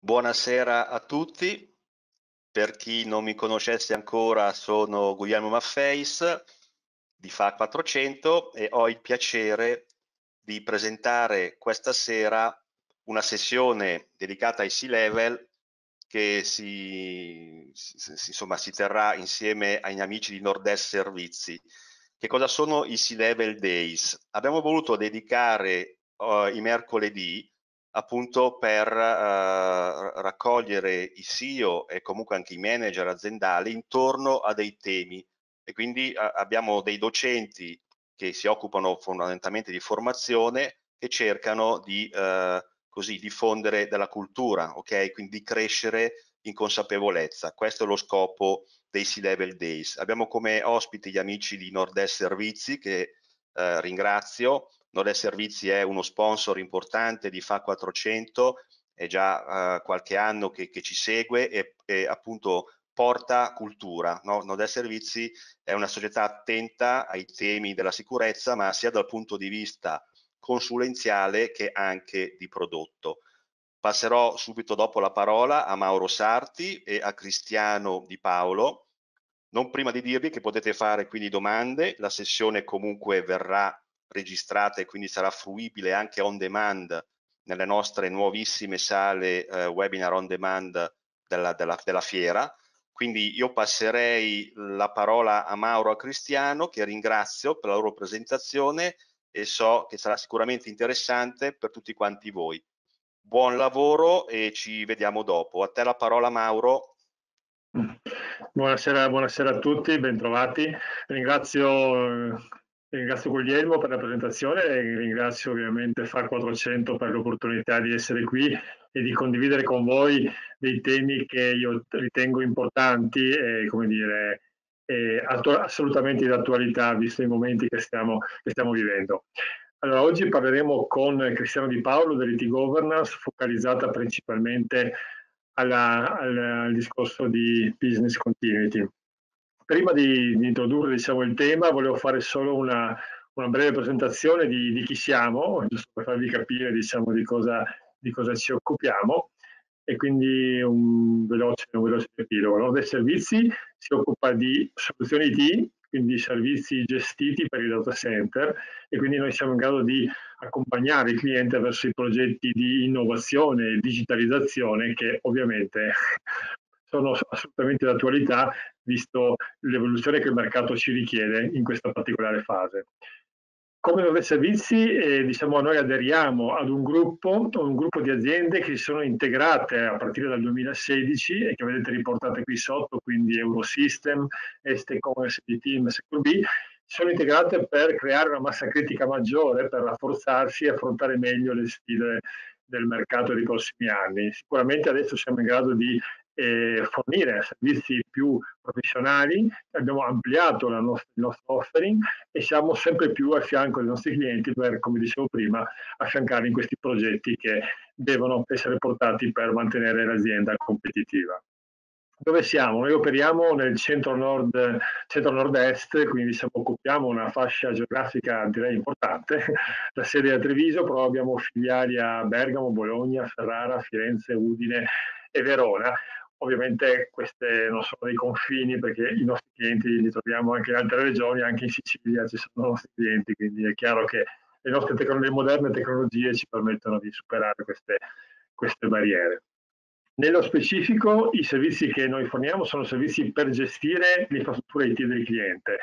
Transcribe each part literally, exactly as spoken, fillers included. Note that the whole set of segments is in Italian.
Buonasera a tutti. Per chi non mi conoscesse ancora, sono Guglielmo Maffeis di F A quattrocento e ho il piacere di presentare questa sera una sessione dedicata ai C-Level che si, si, insomma, si terrà insieme agli amici di Nord-Est Servizi. Che cosa sono i C-Level Days? Abbiamo voluto dedicare uh, i mercoledì appunto per uh, raccogliere i C E O e comunque anche i manager aziendali intorno a dei temi, e quindi uh, abbiamo dei docenti che si occupano fondamentalmente di formazione, che cercano di uh, così diffondere della cultura, ok? Quindi crescere in consapevolezza. Questo è lo scopo dei C-Level Days. Abbiamo come ospiti gli amici di Nord-Est Servizi, che eh, ringrazio. Nord-Est Servizi è uno sponsor importante di F A quattrocento, è già eh, qualche anno che, che ci segue e, e appunto porta cultura, no? Nord-Est Servizi è una società attenta ai temi della sicurezza, ma sia dal punto di vista consulenziale che anche di prodotto. Passerò subito dopo la parola a Mauro Sarti e a Cristiano Di Paolo, non prima di dirvi che potete fare quindi domande. La sessione comunque verrà registrata e quindi sarà fruibile anche on demand nelle nostre nuovissime sale eh, webinar on demand della, della, della fiera. Quindi io passerei la parola a Mauro e a Cristiano, che ringrazio per la loro presentazione e so che sarà sicuramente interessante per tutti quanti voi. Buon lavoro e ci vediamo dopo. A te la parola, Mauro. Buonasera, buonasera a tutti, bentrovati. Ringrazio, ringrazio Guglielmo per la presentazione e ringrazio ovviamente F A quattrocento per l'opportunità di essere qui e di condividere con voi dei temi che io ritengo importanti e, come dire, e assolutamente di attualità, visto i momenti che stiamo, che stiamo vivendo. Allora, oggi parleremo con Cristiano Di Paolo dell'I T Governance, focalizzata principalmente alla, al, al discorso di business continuity. Prima di, di introdurre diciamo, il tema, volevo fare solo una, una breve presentazione di, di chi siamo, giusto per farvi capire diciamo, di, cosa, di cosa ci occupiamo, e quindi un veloce, un veloce epilogo. Nord-Est Servizi si occupa di soluzioni I T, quindi servizi gestiti per i data center, e quindi noi siamo in grado di accompagnare il cliente verso i progetti di innovazione e digitalizzazione che ovviamente sono assolutamente d'attualità, visto l'evoluzione che il mercato ci richiede in questa particolare fase. Come Nord-Est Servizi, eh, diciamo, noi aderiamo ad un gruppo, un gruppo di aziende che si sono integrate a partire dal duemilasedici e che vedete riportate qui sotto, quindi Eurosystem, Estecom, S D T, Secur B, sono integrate per creare una massa critica maggiore, per rafforzarsi e affrontare meglio le sfide del mercato dei prossimi anni. Sicuramente adesso siamo in grado di eh, fornire servizi più professionali, abbiamo ampliato la nostra, il nostro offering e siamo sempre più a fianco dei nostri clienti per, come dicevo prima, affiancarli in questi progetti che devono essere portati per mantenere l'azienda competitiva. Dove siamo? Noi operiamo nel centro-nord, centro-nord-est, quindi diciamo, occupiamo una fascia geografica direi importante. La sede è a Treviso, però abbiamo filiali a Bergamo, Bologna, Ferrara, Firenze, Udine e Verona. Ovviamente queste non sono dei confini, perché i nostri clienti li troviamo anche in altre regioni, anche in Sicilia ci sono i nostri clienti, quindi è chiaro che le nostre tecno- le moderne tecnologie ci permettono di superare queste, queste barriere. Nello specifico, i servizi che noi forniamo sono servizi per gestire l'infrastruttura I T del cliente.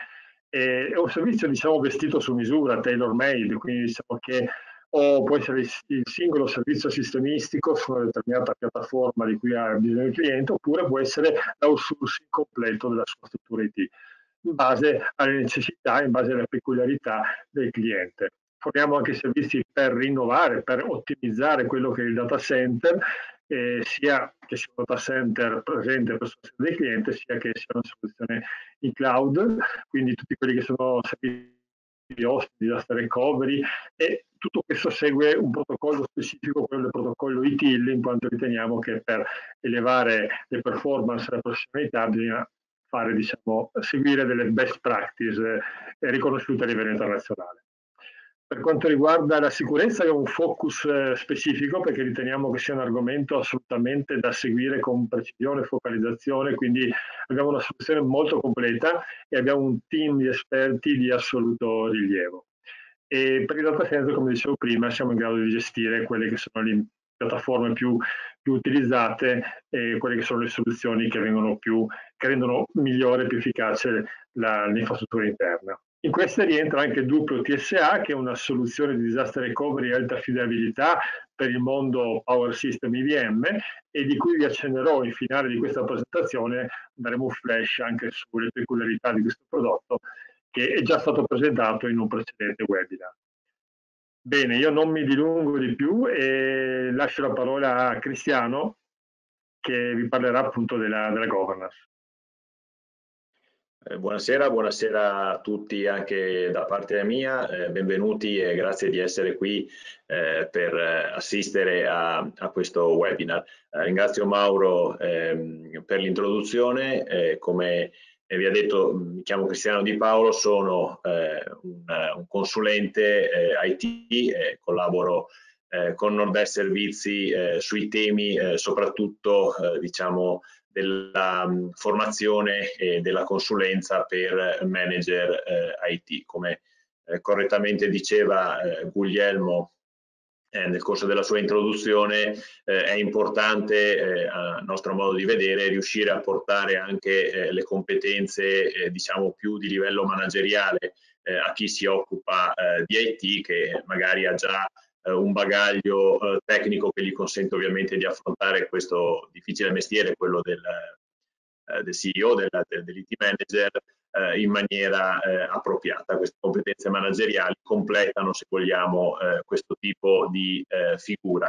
E è un servizio, diciamo, vestito su misura, tailor-made, quindi diciamo che o può essere il singolo servizio sistemistico su una determinata piattaforma di cui ha bisogno il cliente, oppure può essere l'outsourcing completo della sua struttura I T, in base alle necessità, in base alle peculiarità del cliente. Forniamo anche servizi per rinnovare, per ottimizzare quello che è il data center, eh, sia che sia un data center presente presso la sede del cliente, sia che sia una soluzione in cloud, quindi tutti quelli che sono servizi di host, disaster recovery, e tutto questo segue un protocollo specifico, quello del protocollo I T I L, in quanto riteniamo che per elevare le performance e la professionalità bisogna fare, diciamo, seguire delle best practice eh, riconosciute a livello internazionale. Per quanto riguarda la sicurezza abbiamo un focus eh, specifico perché riteniamo che sia un argomento assolutamente da seguire con precisione e focalizzazione, quindi abbiamo una soluzione molto completa e abbiamo un team di esperti di assoluto rilievo. E per il data center, come dicevo prima, siamo in grado di gestire quelle che sono le piattaforme più, più utilizzate e quelle che sono le soluzioni che, vengono più, che rendono migliore e più efficace l'infrastruttura interna. In queste rientra anche Duplo T S A, che è una soluzione di disaster recovery e alta affidabilità per il mondo Power System I V M e di cui vi accennerò in finale di questa presentazione, daremo un flash anche sulle peculiarità di questo prodotto che è già stato presentato in un precedente webinar. Bene, io non mi dilungo di più e lascio la parola a Cristiano che vi parlerà appunto della, della governance. Eh, buonasera, buonasera a tutti anche da parte mia, eh, benvenuti e grazie di essere qui eh, per assistere a, a questo webinar. Eh, ringrazio Mauro ehm, per l'introduzione, eh, come vi ha detto mi chiamo Cristiano Di Paolo, sono eh, un, un consulente eh, I T, eh, collaboro eh, con Nord-Est Servizi eh, sui temi eh, soprattutto eh, diciamo della um, formazione e della consulenza per manager eh, I T. Come eh, correttamente diceva eh, Guglielmo eh, nel corso della sua introduzione, eh, è importante, eh, a nostro modo di vedere, riuscire a portare anche eh, le competenze, eh, diciamo, più di livello manageriale eh, a chi si occupa eh, di I T, che magari ha già un bagaglio eh, tecnico che gli consente ovviamente di affrontare questo difficile mestiere, quello del, eh, del C E O, del, del, dell'I T manager, eh, in maniera eh, appropriata. Queste competenze manageriali completano, se vogliamo, eh, questo tipo di eh, figura.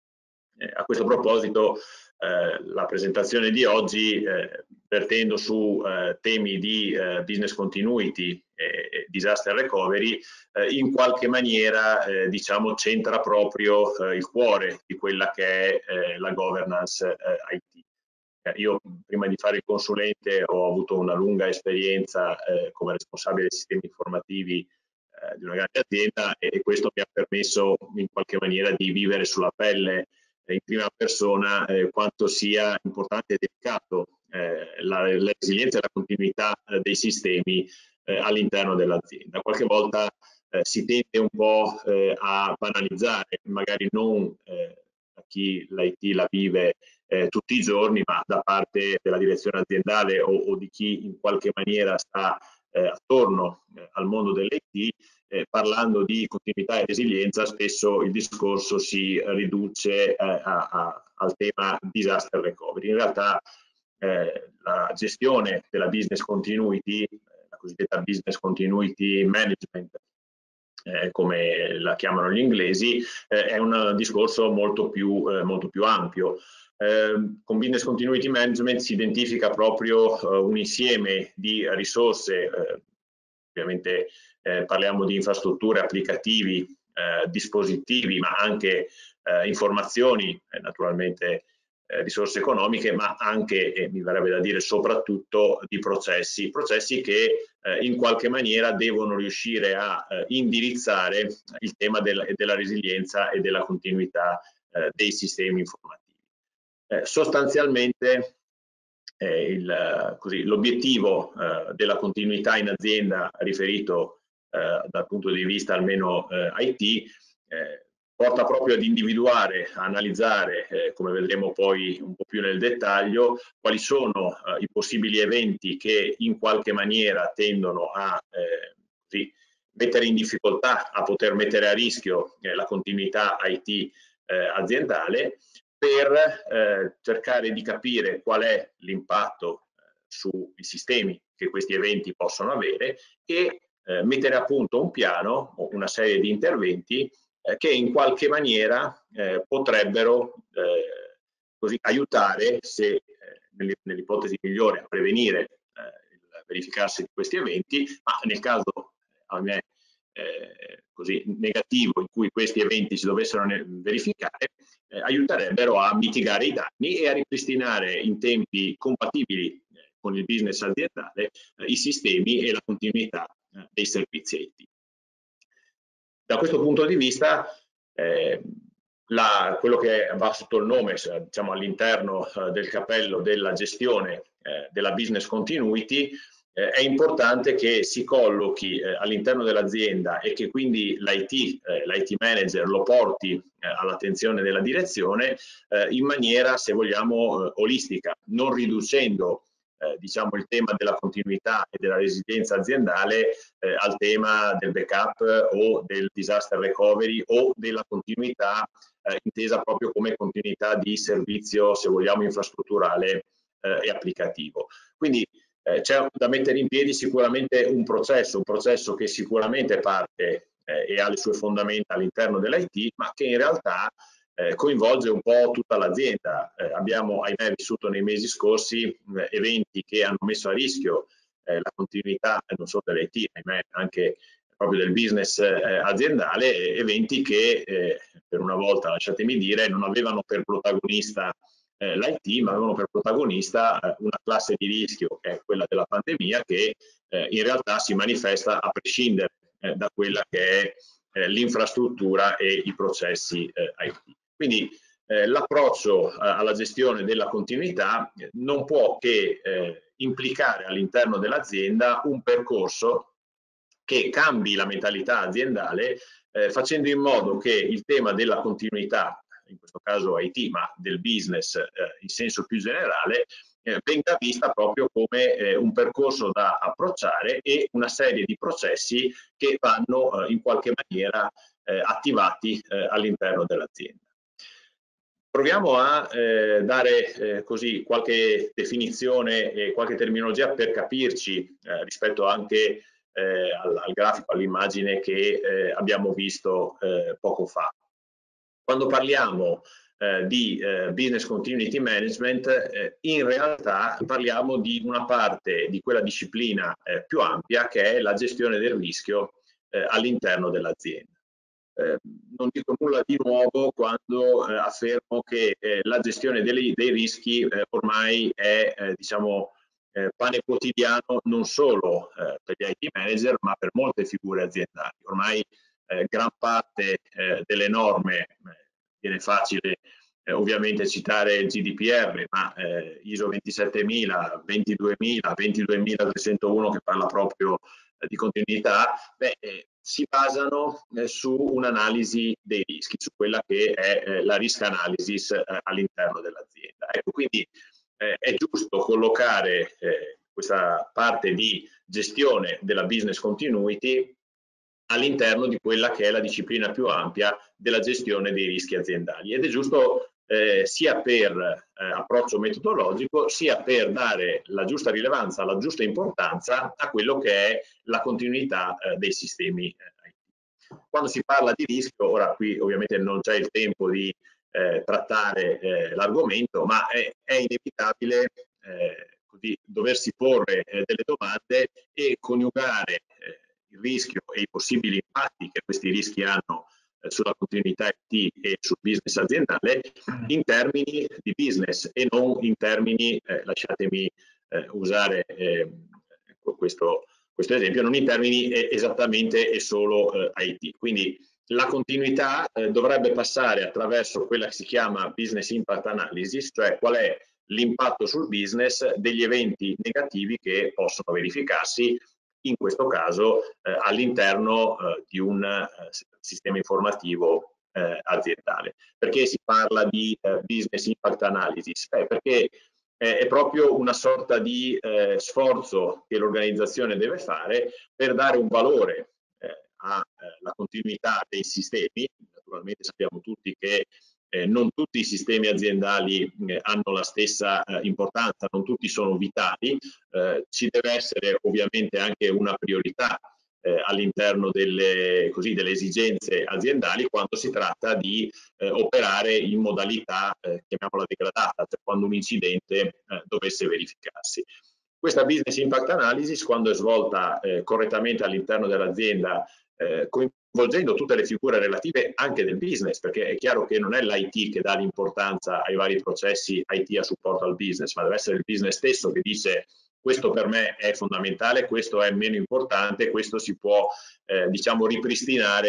Eh, a questo proposito, eh, la presentazione di oggi, eh, vertendo su eh, temi di eh, business continuity e disaster recovery, eh, in qualche maniera eh, diciamo centra proprio eh, il cuore di quella che è eh, la governance eh, I T. Eh, io prima di fare il consulente ho avuto una lunga esperienza eh, come responsabile dei sistemi informativi eh, di una grande azienda e, e questo mi ha permesso in qualche maniera di vivere sulla pelle in prima persona eh, quanto sia importante e delicato eh, la, la resilienza e la continuità eh, dei sistemi eh, all'interno dell'azienda. Qualche volta eh, si tende un po' eh, a banalizzare, magari non eh, a chi l'I T la vive eh, tutti i giorni, ma da parte della direzione aziendale o, o di chi in qualche maniera sta eh, attorno eh, al mondo dell'I T. Eh, parlando di continuità e resilienza, spesso il discorso si riduce eh, a, a, al tema disaster recovery. In realtà eh, la gestione della business continuity, la cosiddetta business continuity management, eh, come la chiamano gli inglesi, eh, è un discorso molto più, eh, molto più ampio. Eh, con business continuity management si identifica proprio eh, un insieme di risorse, eh, ovviamente eh, parliamo di infrastrutture, applicativi, eh, dispositivi, ma anche eh, informazioni, eh, naturalmente eh, risorse economiche, ma anche, e mi verrebbe da dire soprattutto, di processi, processi che eh, in qualche maniera devono riuscire a eh, indirizzare il tema della, della resilienza e della continuità eh, dei sistemi informativi. Eh, sostanzialmente Eh, l'obiettivo eh, della continuità in azienda riferito eh, dal punto di vista almeno eh, I T eh, porta proprio ad individuare, a analizzare, eh, come vedremo poi un po' più nel dettaglio, quali sono eh, i possibili eventi che in qualche maniera tendono a eh, sì, mettere in difficoltà, a poter mettere a rischio eh, la continuità I T eh, aziendale, per eh, cercare di capire qual è l'impatto eh, sui sistemi che questi eventi possono avere e eh, mettere a punto un piano o una serie di interventi eh, che in qualche maniera eh, potrebbero eh, così aiutare, se eh, nell'ipotesi migliore, a prevenire eh, il verificarsi di questi eventi, ma nel caso a me eh, così negativo in cui questi eventi si dovessero verificare, eh, aiuterebbero a mitigare i danni e a ripristinare in tempi compatibili eh, con il business aziendale eh, i sistemi e la continuità eh, dei servizi I T. Da questo punto di vista, eh, la, quello che va sotto il nome, diciamo, all'interno eh, del cappello della gestione eh, della business continuity, eh, è importante che si collochi eh, all'interno dell'azienda e che quindi l'I T, eh, l'I T manager lo porti eh, all'attenzione della direzione eh, in maniera, se vogliamo, eh, olistica, non riducendo Eh, diciamo il tema della continuità e della resilienza aziendale eh, al tema del backup o del disaster recovery o della continuità eh, intesa proprio come continuità di servizio, se vogliamo, infrastrutturale eh, e applicativo. Quindi eh, c'è da mettere in piedi sicuramente un processo, un processo che sicuramente parte eh, e ha le sue fondamenta all'interno dell'I T, ma che in realtà Eh, coinvolge un po' tutta l'azienda. Eh, abbiamo, ahimè, vissuto nei mesi scorsi eh, eventi che hanno messo a rischio eh, la continuità eh, non solo dell'I T, ahimè, anche proprio del business eh, aziendale, eventi che eh, per una volta, lasciatemi dire, non avevano per protagonista eh, l'I T, ma avevano per protagonista eh, una classe di rischio, che è quella della pandemia, che eh, in realtà si manifesta a prescindere eh, da quella che è eh, l'infrastruttura e i processi eh, I T. Quindi eh, l'approccio eh, alla gestione della continuità non può che eh, implicare all'interno dell'azienda un percorso che cambi la mentalità aziendale eh, facendo in modo che il tema della continuità, in questo caso I T, ma del business eh, in senso più generale, eh, venga vista proprio come eh, un percorso da approcciare e una serie di processi che vanno eh, in qualche maniera eh, attivati eh, all'interno dell'azienda. Proviamo a eh, dare eh, così qualche definizione e qualche terminologia per capirci eh, rispetto anche eh, al, al grafico, all'immagine che eh, abbiamo visto eh, poco fa. Quando parliamo eh, di eh, business continuity management, eh, in realtà parliamo di una parte di quella disciplina eh, più ampia che è la gestione del rischio eh, all'interno dell'azienda. Eh, non dico nulla di nuovo quando eh, affermo che eh, la gestione dei, dei rischi eh, ormai è eh, diciamo, eh, pane quotidiano non solo eh, per gli I T manager ma per molte figure aziendali. Ormai eh, gran parte eh, delle norme, eh, viene facile eh, ovviamente citare il G D P R, ma eh, I S O ventisettemila, ventiduemila, ventiduemilatrecentouno che parla proprio eh, di continuità, beh, eh, si basano eh, su un'analisi dei rischi, su quella che è eh, la risk analysis eh, all'interno dell'azienda. Ecco, quindi eh, è giusto collocare eh, questa parte di gestione della business continuity all'interno di quella che è la disciplina più ampia della gestione dei rischi aziendali ed è giusto eh, sia per eh, approccio metodologico sia per dare la giusta rilevanza, la giusta importanza a quello che è la continuità eh, dei sistemi eh, I T. Quando si parla di rischio, ora qui ovviamente non c'è il tempo di eh, trattare eh, l'argomento, ma è, è inevitabile eh, così, doversi porre eh, delle domande e coniugare eh, il rischio e i possibili impatti che questi rischi hanno eh, sulla continuità I T e sul business aziendale in termini di business e non in termini, eh, lasciatemi eh, usare eh, questo, questo esempio, non in termini eh, esattamente e solo eh, I T. Quindi la continuità eh, dovrebbe passare attraverso quella che si chiama business impact analysis, cioè qual è l'impatto sul business degli eventi negativi che possono verificarsi in questo caso eh, all'interno eh, di un eh, sistema informativo eh, aziendale. Perché si parla di eh, business impact analysis? Eh, perché eh, è proprio una sorta di eh, sforzo che l'organizzazione deve fare per dare un valore eh, alla continuità dei sistemi. Naturalmente sappiamo tutti che Eh, non tutti i sistemi aziendali eh, hanno la stessa eh, importanza, non tutti sono vitali, eh, ci deve essere ovviamente anche una priorità eh, all'interno delle, così, delle esigenze aziendali quando si tratta di eh, operare in modalità, eh, chiamiamola degradata, cioè quando un incidente eh, dovesse verificarsi. Questa business impact analysis, quando è svolta eh, correttamente all'interno dell'azienda, eh, coinvolgendo tutte le figure relative anche del business, perché è chiaro che non è l'I T che dà l'importanza ai vari processi I T a supporto al business, ma deve essere il business stesso che dice questo per me è fondamentale, questo è meno importante, questo si può eh, diciamo ripristinare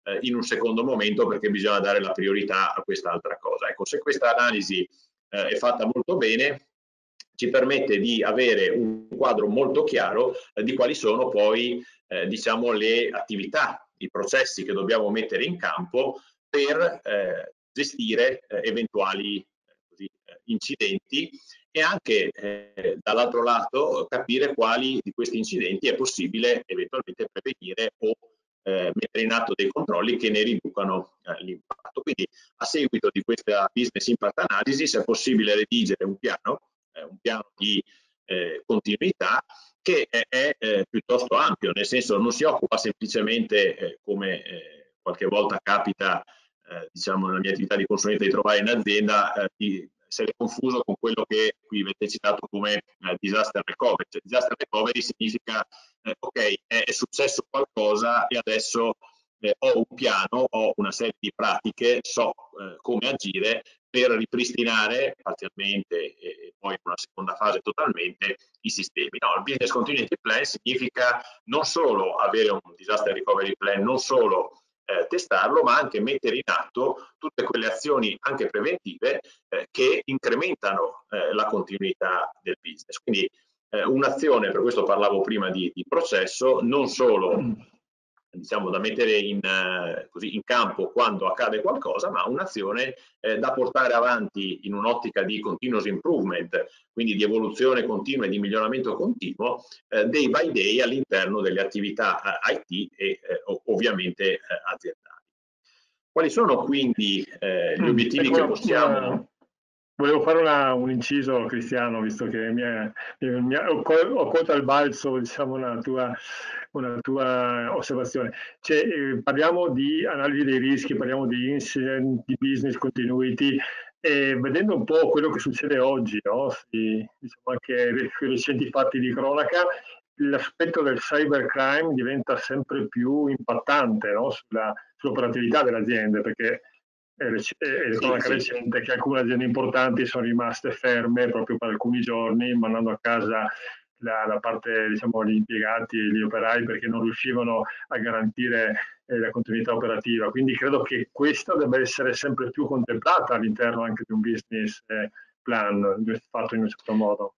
eh, in un secondo momento perché bisogna dare la priorità a quest'altra cosa. Ecco, se questa analisi eh, è fatta molto bene, ci permette di avere un quadro molto chiaro eh, di quali sono poi eh, diciamo le attività, i processi che dobbiamo mettere in campo per eh, gestire eh, eventuali così, eh, incidenti e anche eh, dall'altro lato capire quali di questi incidenti è possibile eventualmente prevenire o eh, mettere in atto dei controlli che ne riducano eh, l'impatto. Quindi a seguito di questa business impact analysis è possibile redigere un piano, eh, un piano di eh, continuità che è, è eh, piuttosto ampio, nel senso non si occupa semplicemente eh, come eh, qualche volta capita eh, diciamo nella mia attività di consulente di trovare in azienda eh, di essere confuso con quello che qui avete citato come eh, disaster recovery. Cioè, disaster recovery significa eh, ok, è, è successo qualcosa e adesso eh, ho un piano, ho una serie di pratiche, so eh, come agire per ripristinare parzialmente e poi in una seconda fase totalmente i sistemi. No, il business continuity plan significa non solo avere un disaster recovery plan, non solo eh, testarlo, ma anche mettere in atto tutte quelle azioni anche preventive eh, che incrementano eh, la continuità del business. Quindi eh, un'azione, per questo parlavo prima di, di processo, non solo diciamo da mettere in, eh, così, in campo quando accade qualcosa, ma un'azione eh, da portare avanti in un'ottica di continuous improvement, quindi di evoluzione continua e di miglioramento continuo, eh, day by day all'interno delle attività eh, I T e eh, ovviamente eh, aziendali. Quali sono quindi eh, gli obiettivi ecco, che possiamo... Una... Volevo fare una, un inciso, Cristiano, visto che mi, è, mi è, ho, ho colto al balzo diciamo, una, tua, una tua osservazione. Cioè, eh, parliamo di analisi dei rischi, parliamo di incident, di business continuity, e vedendo un po' quello che succede oggi, no? Si, diciamo anche i recenti fatti di cronaca, l'aspetto del cybercrime diventa sempre più impattante, no? Sulla, sull'operatività delle aziende, perché è sì, cronaca sì. recente che alcune aziende importanti sono rimaste ferme proprio per alcuni giorni, mandando a casa la, la parte, diciamo, gli impiegati, gli operai, perché non riuscivano a garantire eh, la continuità operativa. Quindi credo che questa debba essere sempre più contemplata all'interno anche di un business eh, plan, fatto in un certo modo.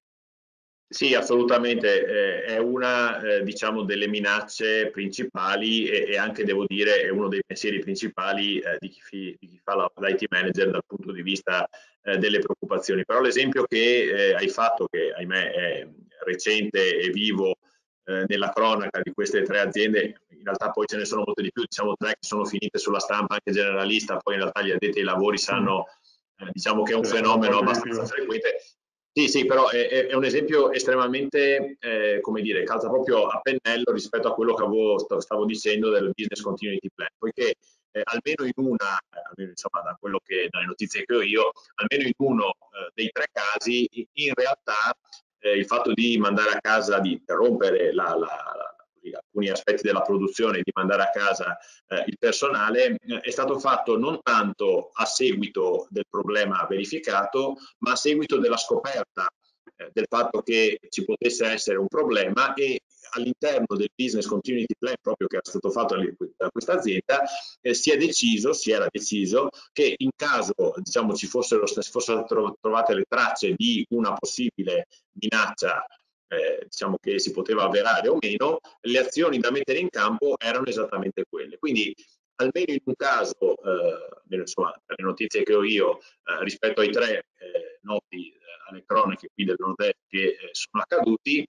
Sì, assolutamente, eh, è una eh, diciamo delle minacce principali e, e anche devo dire è uno dei pensieri principali eh, di, chi fi, di chi fa l'I T manager dal punto di vista eh, delle preoccupazioni. Però l'esempio che eh, hai fatto, che ahimè è recente e vivo eh, nella cronaca di queste tre aziende, in realtà poi ce ne sono molte di più, diciamo tre che sono finite sulla stampa anche generalista, poi in realtà gli addetti ai lavori sanno eh, diciamo che è un fenomeno abbastanza frequente. Sì, sì, però è, è un esempio estremamente, eh, come dire, calza proprio a pennello rispetto a quello che avevo, stavo dicendo del business continuity plan, poiché eh, almeno in una, almeno insomma da quello che, dalle notizie che ho io, almeno in uno eh, dei tre casi, in realtà eh, il fatto di mandare a casa, di interrompere la, la, la alcuni aspetti della produzione, di mandare a casa eh, il personale, eh, è stato fatto non tanto a seguito del problema verificato, ma a seguito della scoperta eh, del fatto che ci potesse essere un problema e all'interno del business continuity plan proprio che era stato fatto da questa azienda eh, si è deciso, si era deciso che in caso diciamo ci fossero, fossero trovate le tracce di una possibile minaccia Eh, diciamo che si poteva avverare o meno, le azioni da mettere in campo erano esattamente quelle. Quindi almeno in un caso, eh, insomma, per le notizie che ho io, eh, rispetto ai tre eh, noti eh, alle cronache qui del Nord-Est che eh, sono accaduti,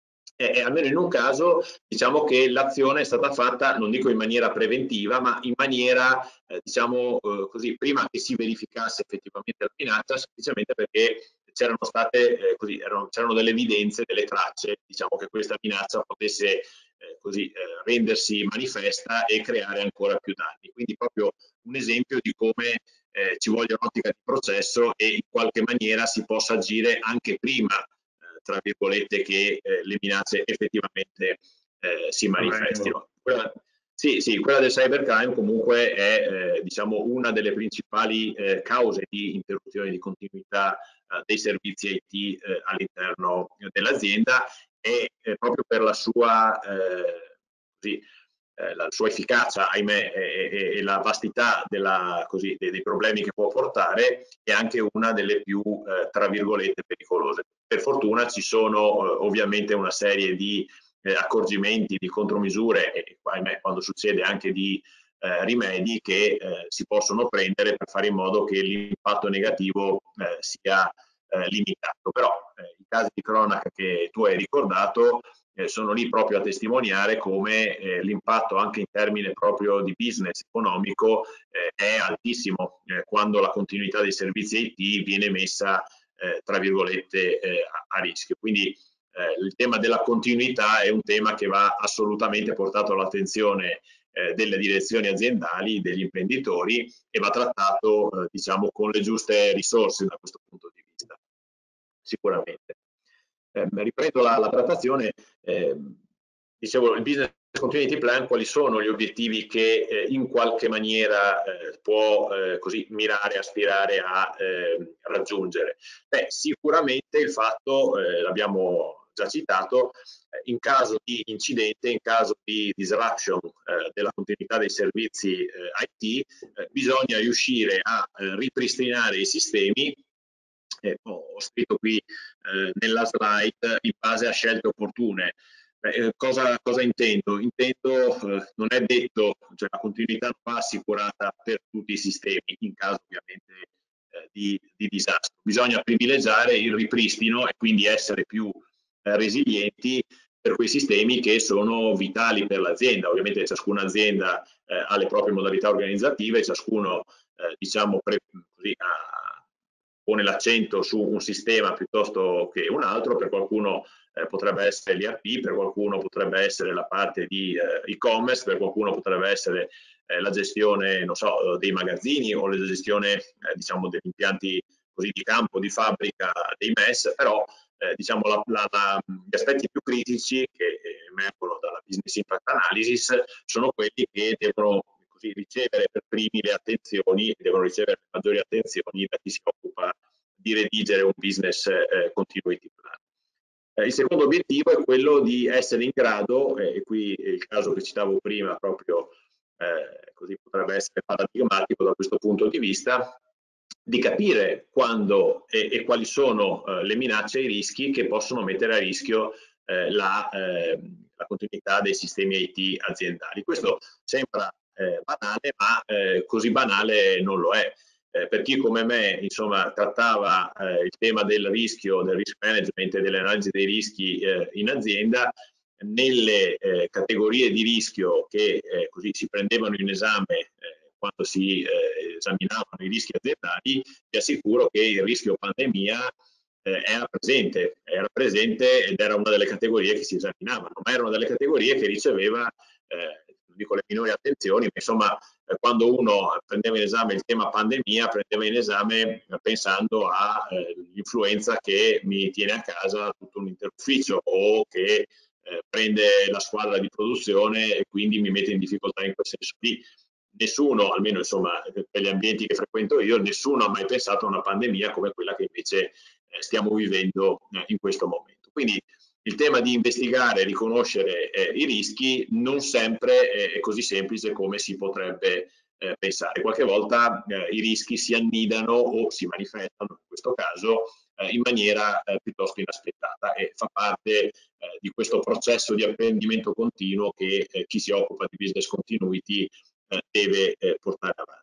e almeno in un caso diciamo che l'azione è stata fatta, non dico in maniera preventiva, ma in maniera eh, diciamo eh, così, prima che si verificasse effettivamente la minaccia, semplicemente perché c'erano state eh, così, c'erano delle evidenze, delle tracce, diciamo che questa minaccia potesse eh, così eh, rendersi manifesta e creare ancora più danni. Quindi proprio un esempio di come eh, ci voglia un'ottica di processo e in qualche maniera si possa agire anche prima tra virgolette, che eh, le minacce effettivamente eh, si manifestino. Quella, sì, sì, quella del cybercrime comunque è eh, diciamo una delle principali eh, cause di interruzione di continuità eh, dei servizi I T eh, all'interno dell'azienda e eh, proprio per la sua eh, così, eh, la sua efficacia, ahimè, e, e, e la vastità della, così, dei, dei problemi che può portare, è anche una delle più, eh, tra virgolette, pericolose. Per fortuna ci sono eh, ovviamente una serie di eh, accorgimenti, di contromisure, e ahimè, quando succede anche di eh, rimedi che eh, si possono prendere per fare in modo che l'impatto negativo eh, sia eh, limitato. Però eh, i casi di cronaca che tu hai ricordato eh, sono lì proprio a testimoniare come eh, l'impatto anche in termini proprio di business economico eh, è altissimo eh, quando la continuità dei servizi I T viene messa eh, tra virgolette eh, a, a rischio. Quindi eh, il tema della continuità è un tema che va assolutamente portato all'attenzione eh, delle direzioni aziendali, degli imprenditori, e va trattato eh, diciamo con le giuste risorse da questo punto di vista, sicuramente. Eh, riprendo la, la trattazione, eh, dicevo, il business continuity plan, quali sono gli obiettivi che eh, in qualche maniera eh, può eh, così mirare, aspirare a eh, raggiungere? Beh, sicuramente il fatto, eh, l'abbiamo già citato, eh, in caso di incidente, in caso di disruption eh, della continuità dei servizi eh, I T, eh, bisogna riuscire a eh, ripristinare i sistemi. Eh, ho scritto qui eh, nella slide in base a scelte opportune. Eh, cosa, cosa intendo? Intendo, eh, non è detto, cioè la continuità non va assicurata per tutti i sistemi, in caso ovviamente eh, di, di disastro. Bisogna privilegiare il ripristino e quindi essere più eh, resilienti per quei sistemi che sono vitali per l'azienda. Ovviamente ciascuna azienda eh, ha le proprie modalità organizzative, ciascuno eh, diciamo pre, così, ha, pone l'accento su un sistema piuttosto che un altro. Per qualcuno eh, potrebbe essere l'I R P, per qualcuno potrebbe essere la parte di eh, e-commerce, per qualcuno potrebbe essere eh, la gestione, non so, dei magazzini o la gestione eh, diciamo degli impianti così di campo, di fabbrica, dei M E S, però eh, diciamo la, la, la, gli aspetti più critici che emergono dalla business impact analysis sono quelli che devono così ricevere per primi le attenzioni, devono ricevere le maggiori attenzioni da chi si occupa di redigere un business eh, continuity plan. Eh, il secondo obiettivo è quello di essere in grado, eh, e qui il caso che citavo prima proprio eh, così potrebbe essere paradigmatico da questo punto di vista, di capire quando e, e quali sono eh, le minacce e i rischi che possono mettere a rischio eh, la, eh, la continuità dei sistemi I T aziendali. Questo sembra eh, banale, ma eh, così banale non lo è. Eh, per chi come me insomma trattava eh, il tema del rischio, del risk management e dell'analisi dei rischi eh, in azienda, nelle eh, categorie di rischio che eh, così si prendevano in esame eh, quando si eh, esaminavano i rischi aziendali, vi assicuro che il rischio pandemia eh, era presente, era presente ed era una delle categorie che si esaminavano, ma era una delle categorie che riceveva, eh, non dico le minori attenzioni, ma insomma eh, quando uno prendeva in esame il tema pandemia, prendeva in esame eh, pensando all'influenza eh, che mi tiene a casa tutto un intero ufficio o che eh, prende la squadra di produzione e quindi mi mette in difficoltà in quel senso lì. Nessuno, almeno insomma per gli ambienti che frequento io, nessuno ha mai pensato a una pandemia come quella che invece eh, stiamo vivendo eh, in questo momento. Quindi il tema di investigare e riconoscere eh, i rischi non sempre è, è così semplice come si potrebbe eh, pensare. Qualche volta eh, i rischi si annidano o si manifestano, in questo caso, eh, in maniera eh, piuttosto inaspettata, e fa parte eh, di questo processo di apprendimento continuo che eh, chi si occupa di business continuity eh, deve eh, portare avanti.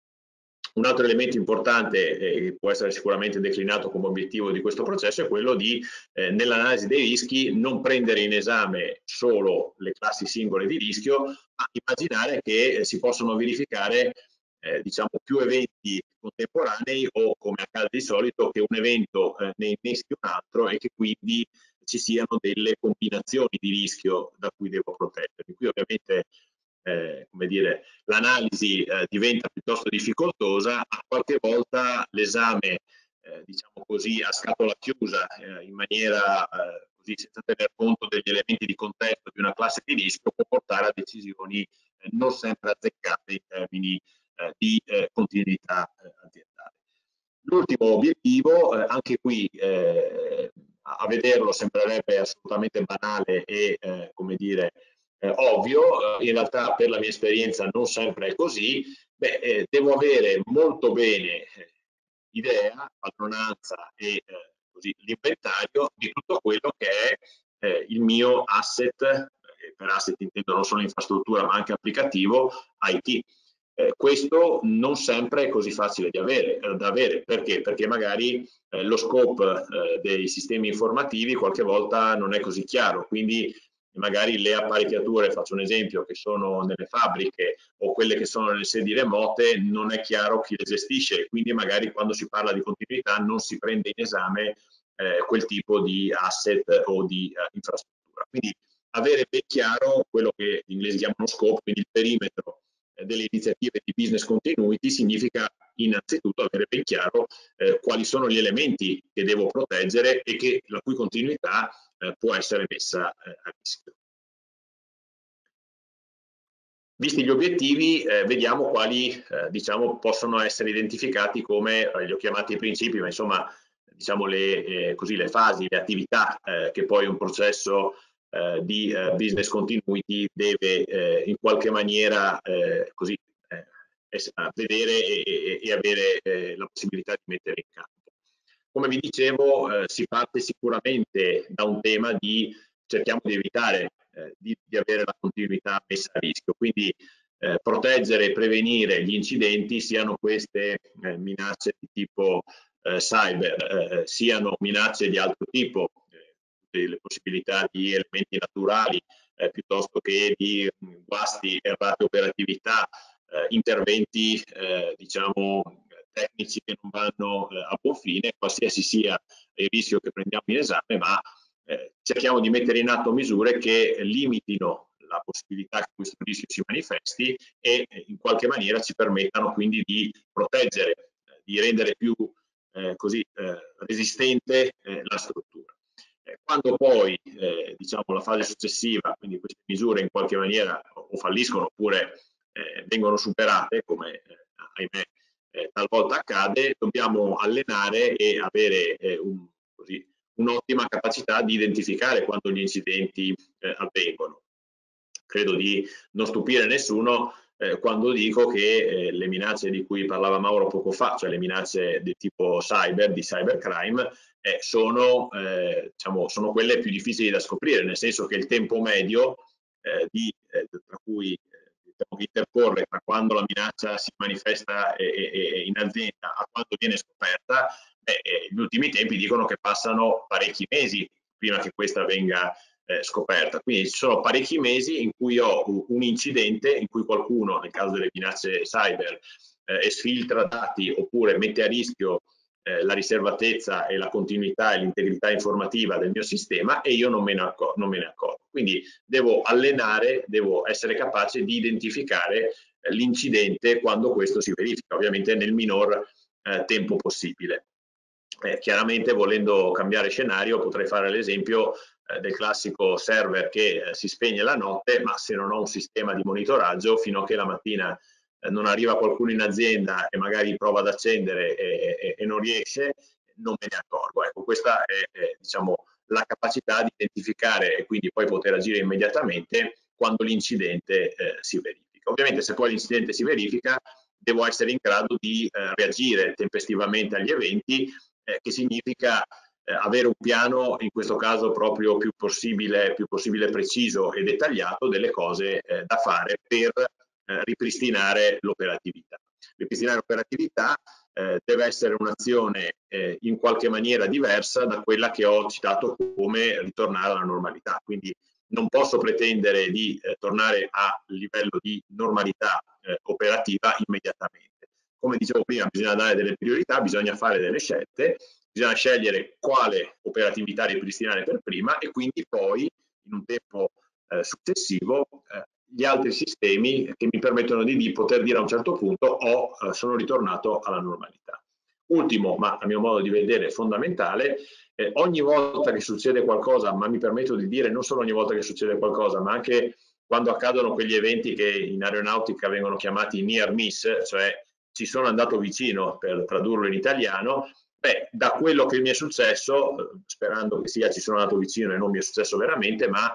Un altro elemento importante eh, che può essere sicuramente declinato come obiettivo di questo processo è quello di, eh, nell'analisi dei rischi, non prendere in esame solo le classi singole di rischio, ma immaginare che eh, si possono verificare eh, diciamo più eventi contemporanei o, come accade di solito, che un evento eh, ne inneschi un altro e che quindi ci siano delle combinazioni di rischio da cui devo proteggermi. Qui ovviamente Eh, come dire, l'analisi eh, diventa piuttosto difficoltosa, ma qualche volta l'esame, eh, diciamo così, a scatola chiusa, eh, in maniera eh, così, senza tener conto degli elementi di contesto di una classe di rischio, può portare a decisioni eh, non sempre azzeccate in termini eh, di eh, continuità eh, aziendale. L'ultimo obiettivo, eh, anche qui eh, a vederlo sembrerebbe assolutamente banale e, eh, come dire, eh, ovvio, eh, in realtà per la mia esperienza non sempre è così. Beh, eh, devo avere molto bene eh, idea, padronanza e eh, così l'inventario di tutto quello che è eh, il mio asset, eh, per asset intendo non solo infrastruttura ma anche applicativo I T. Eh, questo non sempre è così facile di avere, eh, da avere. Perché? Perché magari eh, lo scope eh, dei sistemi informativi qualche volta non è così chiaro, quindi magari le apparecchiature, faccio un esempio, che sono nelle fabbriche o quelle che sono nelle sedi remote, non è chiaro chi le gestisce, quindi magari quando si parla di continuità non si prende in esame eh, quel tipo di asset o di eh, infrastruttura. Quindi avere ben chiaro quello che gli inglesi chiamano scope, quindi il perimetro eh, delle iniziative di business continuity, significa innanzitutto avere ben chiaro eh, quali sono gli elementi che devo proteggere e che la cui continuità eh, può essere messa eh, a rischio. Visti gli obiettivi, eh, vediamo quali eh, diciamo, possono essere identificati come, eh, li ho chiamati i principi, ma insomma diciamo le, eh, così, le fasi, le attività eh, che poi un processo eh, di eh, business continuity deve eh, in qualche maniera eh, così, eh, vedere e, e, e avere eh, la possibilità di mettere in campo. Come vi dicevo, eh, si parte sicuramente da un tema di cerchiamo di evitare eh, di, di avere la continuità messa a rischio, quindi eh, proteggere e prevenire gli incidenti, siano queste eh, minacce di tipo eh, cyber, eh, siano minacce di altro tipo, eh, le possibilità di elementi naturali eh, piuttosto che di mh, guasti, errate operatività, eh, interventi eh, diciamo tecnici che non vanno eh, a buon fine, qualsiasi sia il rischio che prendiamo in esame, ma eh, cerchiamo di mettere in atto misure che limitino la possibilità che questo rischio si manifesti e eh, in qualche maniera ci permettano quindi di proteggere, eh, di rendere più eh, così, eh, resistente eh, la struttura. Eh, quando poi eh, diciamo la fase successiva, quindi queste misure in qualche maniera o falliscono oppure eh, vengono superate, come eh, ahimè eh, talvolta accade, dobbiamo allenare e avere eh, un, così, un'ottima capacità di identificare quando gli incidenti eh, avvengono. Credo di non stupire nessuno eh, quando dico che eh, le minacce di cui parlava Mauro poco fa, cioè le minacce di tipo cyber, di cybercrime, eh, sono, eh, diciamo, sono quelle più difficili da scoprire, nel senso che il tempo medio eh, di, eh, tra cui eh, intercorre tra quando la minaccia si manifesta eh, eh, in azienda a quando viene scoperta, eh, gli ultimi tempi dicono che passano parecchi mesi prima che questa venga eh, scoperta. Quindi ci sono parecchi mesi in cui ho un incidente in cui qualcuno, nel caso delle minacce cyber, eh, esfiltra dati oppure mette a rischio eh, la riservatezza e la continuità e l'integrità informativa del mio sistema e io non me, ne accorgo, non me ne accorgo. Quindi devo allenare, devo essere capace di identificare eh, l'incidente quando questo si verifica, ovviamente nel minor eh, tempo possibile. Eh, chiaramente volendo cambiare scenario potrei fare l'esempio eh, del classico server che eh, si spegne la notte, ma se non ho un sistema di monitoraggio fino a che la mattina eh, non arriva qualcuno in azienda e magari prova ad accendere e, e, e non riesce, non me ne accorgo. Ecco, questa è, è diciamo, la capacità di identificare e quindi poi poter agire immediatamente quando l'incidente eh, si verifica. Ovviamente se poi l'incidente si verifica devo essere in grado di eh, reagire tempestivamente agli eventi, eh, che significa eh, avere un piano, in questo caso proprio più possibile, più possibile preciso e dettagliato delle cose eh, da fare per eh, ripristinare l'operatività. Ripristinare l'operatività eh, deve essere un'azione eh, in qualche maniera diversa da quella che ho citato come ritornare alla normalità. Quindi non posso pretendere di eh, tornare a livello di normalità eh, operativa immediatamente. Come dicevo prima, bisogna dare delle priorità, bisogna fare delle scelte, bisogna scegliere quale operatività ripristinare per prima e quindi poi in un tempo eh, successivo eh, gli altri sistemi che mi permettono di, di poter dire a un certo punto oh, eh, sono ritornato alla normalità. Ultimo, ma a mio modo di vedere fondamentale, eh, ogni volta che succede qualcosa, ma mi permetto di dire non solo ogni volta che succede qualcosa, ma anche quando accadono quegli eventi che in aeronautica vengono chiamati near miss, cioè ci sono andato vicino per tradurlo in italiano, beh, da quello che mi è successo, sperando che sia ci sono andato vicino e non mi è successo veramente, ma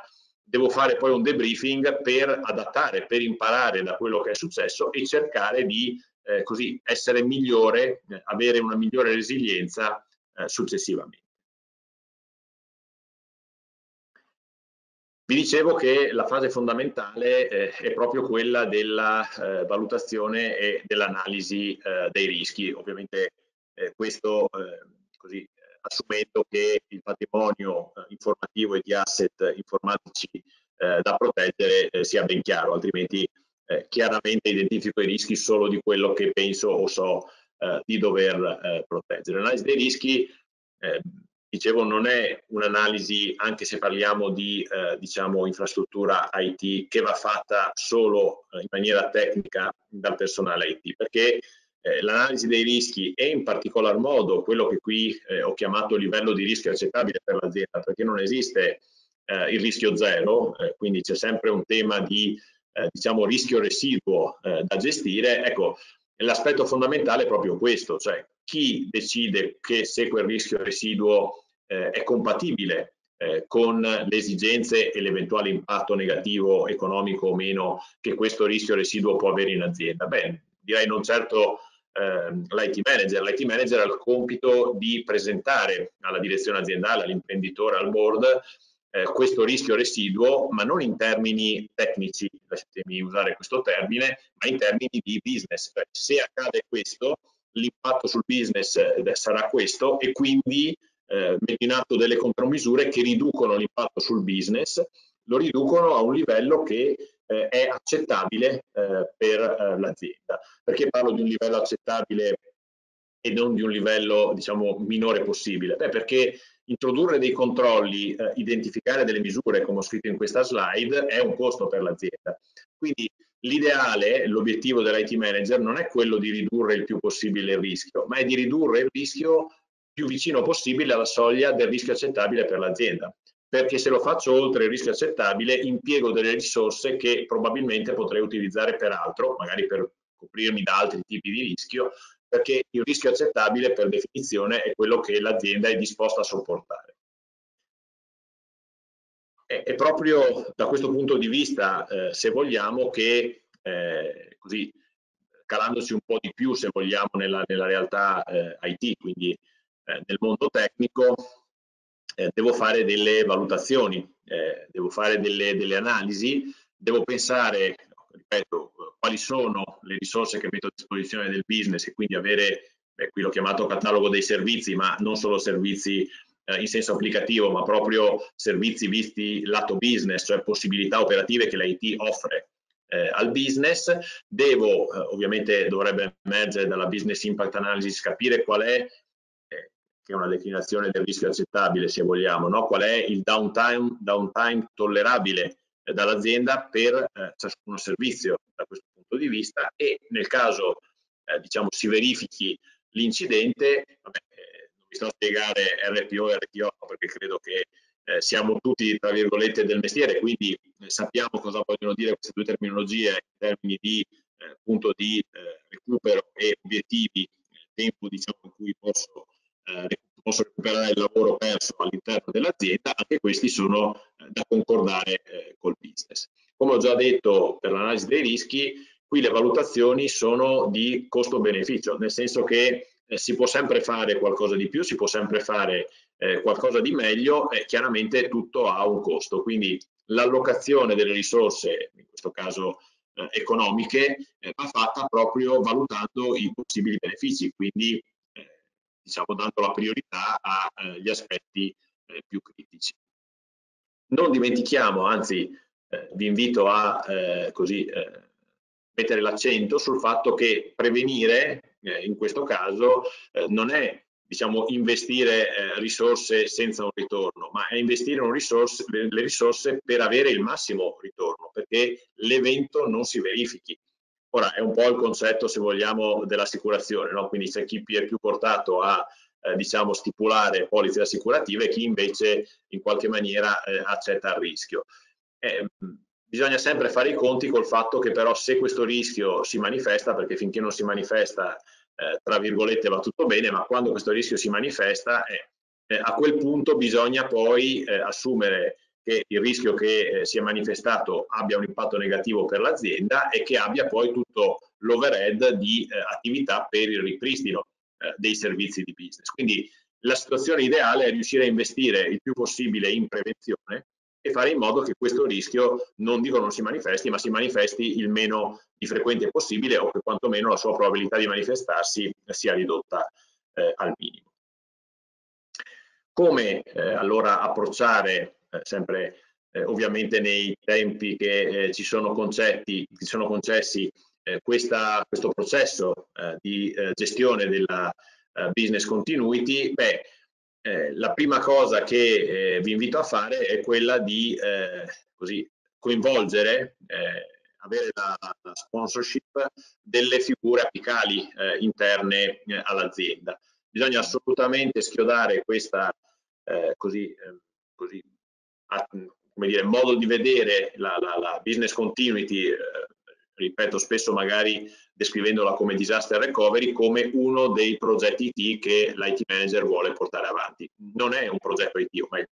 devo fare poi un debriefing per adattare, per imparare da quello che è successo e cercare di eh, così essere migliore, eh, avere una migliore resilienza eh, successivamente. Vi dicevo che la fase fondamentale eh, è proprio quella della eh, valutazione e dell'analisi eh, dei rischi. Ovviamente eh, questo eh, così, eh, assumendo che il patrimonio eh, informativo e di asset informatici eh, da proteggere eh, sia ben chiaro, altrimenti eh, chiaramente identifico i rischi solo di quello che penso o so eh, di dover eh, proteggere. L'analisi dei rischi eh, dicevo, non è un'analisi, anche se parliamo di eh, diciamo, infrastruttura I T, che va fatta solo eh, in maniera tecnica dal personale I T, perché eh, l'analisi dei rischi e in particolar modo quello che qui eh, ho chiamato livello di rischio accettabile per l'azienda, perché non esiste eh, il rischio zero, eh, quindi c'è sempre un tema di eh, diciamo, rischio residuo eh, da gestire. Ecco, l'aspetto fondamentale è proprio questo, cioè chi decide che se quel rischio residuo eh, è compatibile eh, con le esigenze e l'eventuale impatto negativo economico o meno che questo rischio residuo può avere in azienda? Beh, direi non certo eh, l'I T manager. L'I T manager ha il compito di presentare alla direzione aziendale, all'imprenditore, al board, eh, questo rischio residuo, ma non in termini tecnici, lasciatemi usare questo termine, ma in termini di business. Cioè, se accade questo, l'impatto sul business eh, sarà questo e quindi eh, metto in atto delle contromisure che riducono l'impatto sul business, lo riducono a un livello che eh, è accettabile eh, per eh, l'azienda. Perché parlo di un livello accettabile e non di un livello, diciamo, minore possibile? Beh, perché introdurre dei controlli, eh, identificare delle misure, come ho scritto in questa slide, è un costo per l'azienda. Quindi l'ideale, l'obiettivo dell'I T manager non è quello di ridurre il più possibile il rischio, ma è di ridurre il rischio più vicino possibile alla soglia del rischio accettabile per l'azienda. Perché se lo faccio oltre il rischio accettabile, impiego delle risorse che probabilmente potrei utilizzare per altro, magari per coprirmi da altri tipi di rischio, perché il rischio accettabile per definizione è quello che l'azienda è disposta a sopportare. È, è proprio da questo punto di vista, eh, se vogliamo, che eh, così calandoci un po' di più, se vogliamo, nella, nella realtà eh, I T, quindi eh, nel mondo tecnico, eh, devo fare delle valutazioni, eh, devo fare delle, delle analisi, devo pensare, ripeto, quali sono le risorse che metto a disposizione del business e quindi avere, beh, qui l'ho chiamato catalogo dei servizi, ma non solo servizi eh, in senso applicativo, ma proprio servizi visti lato business, cioè possibilità operative che l'I T offre eh, al business. Devo, eh, ovviamente dovrebbe emergere dalla business impact analysis, capire qual è, eh, che è una declinazione del rischio accettabile se vogliamo, no? Qual è il downtime, downtime tollerabile dall'azienda per eh, ciascuno servizio da questo punto di vista, e nel caso eh, diciamo si verifichi l'incidente, vabbè, eh, non vi sto a spiegare R P O e R T O perché credo che eh, siamo tutti tra virgolette del mestiere, quindi eh, sappiamo cosa vogliono dire queste due terminologie in termini di eh, punto di eh, recupero e obiettivi, tempo diciamo in cui posso eh, posso recuperare il lavoro perso all'interno dell'azienda. Anche questi sono eh, da concordare eh, col business. Come ho già detto per l'analisi dei rischi, qui le valutazioni sono di costo-beneficio, nel senso che eh, si può sempre fare qualcosa di più, si può sempre fare eh, qualcosa di meglio, e chiaramente tutto ha un costo. Quindi l'allocazione delle risorse, in questo caso eh, economiche, eh, va fatta proprio valutando i possibili benefici, quindi diciamo dando la priorità agli eh, aspetti eh, più critici. Non dimentichiamo, anzi eh, vi invito a eh, così eh, mettere l'accento sul fatto che prevenire eh, in questo caso eh, non è diciamo investire eh, risorse senza un ritorno, ma è investire un risorse, le, le risorse per avere il massimo ritorno, perché l'evento non si verifichi. Ora è un po' il concetto, se vogliamo, dell'assicurazione, no? Quindi c'è chi è più portato a eh, diciamo stipulare polizze assicurative e chi invece in qualche maniera eh, accetta il rischio. Eh, bisogna sempre fare i conti col fatto che però se questo rischio si manifesta, perché finché non si manifesta eh, tra virgolette va tutto bene, ma quando questo rischio si manifesta eh, eh, a quel punto bisogna poi eh, assumere che il rischio che eh, sia manifestato abbia un impatto negativo per l'azienda e che abbia poi tutto l'overhead di eh, attività per il ripristino eh, dei servizi di business. Quindi la situazione ideale è riuscire a investire il più possibile in prevenzione e fare in modo che questo rischio non dico non si manifesti, ma si manifesti il meno di frequente possibile o che quantomeno la sua probabilità di manifestarsi sia ridotta eh, al minimo. Come eh, allora approcciare, eh, sempre eh, ovviamente nei tempi che eh, ci sono concetti, ci sono concessi, eh, questa, questo processo eh, di eh, gestione della eh, business continuity? Beh, eh, la prima cosa che eh, vi invito a fare è quella di eh, così, coinvolgere, eh, avere la, la sponsorship delle figure apicali eh, interne eh, all'azienda. Bisogna assolutamente schiodare questa eh, così, eh, così a, come dire, modo di vedere la, la, la business continuity, eh, ripeto spesso magari descrivendola come disaster recovery, come uno dei progetti I T che l'I T manager vuole portare avanti. Non è un progetto I T, o meglio,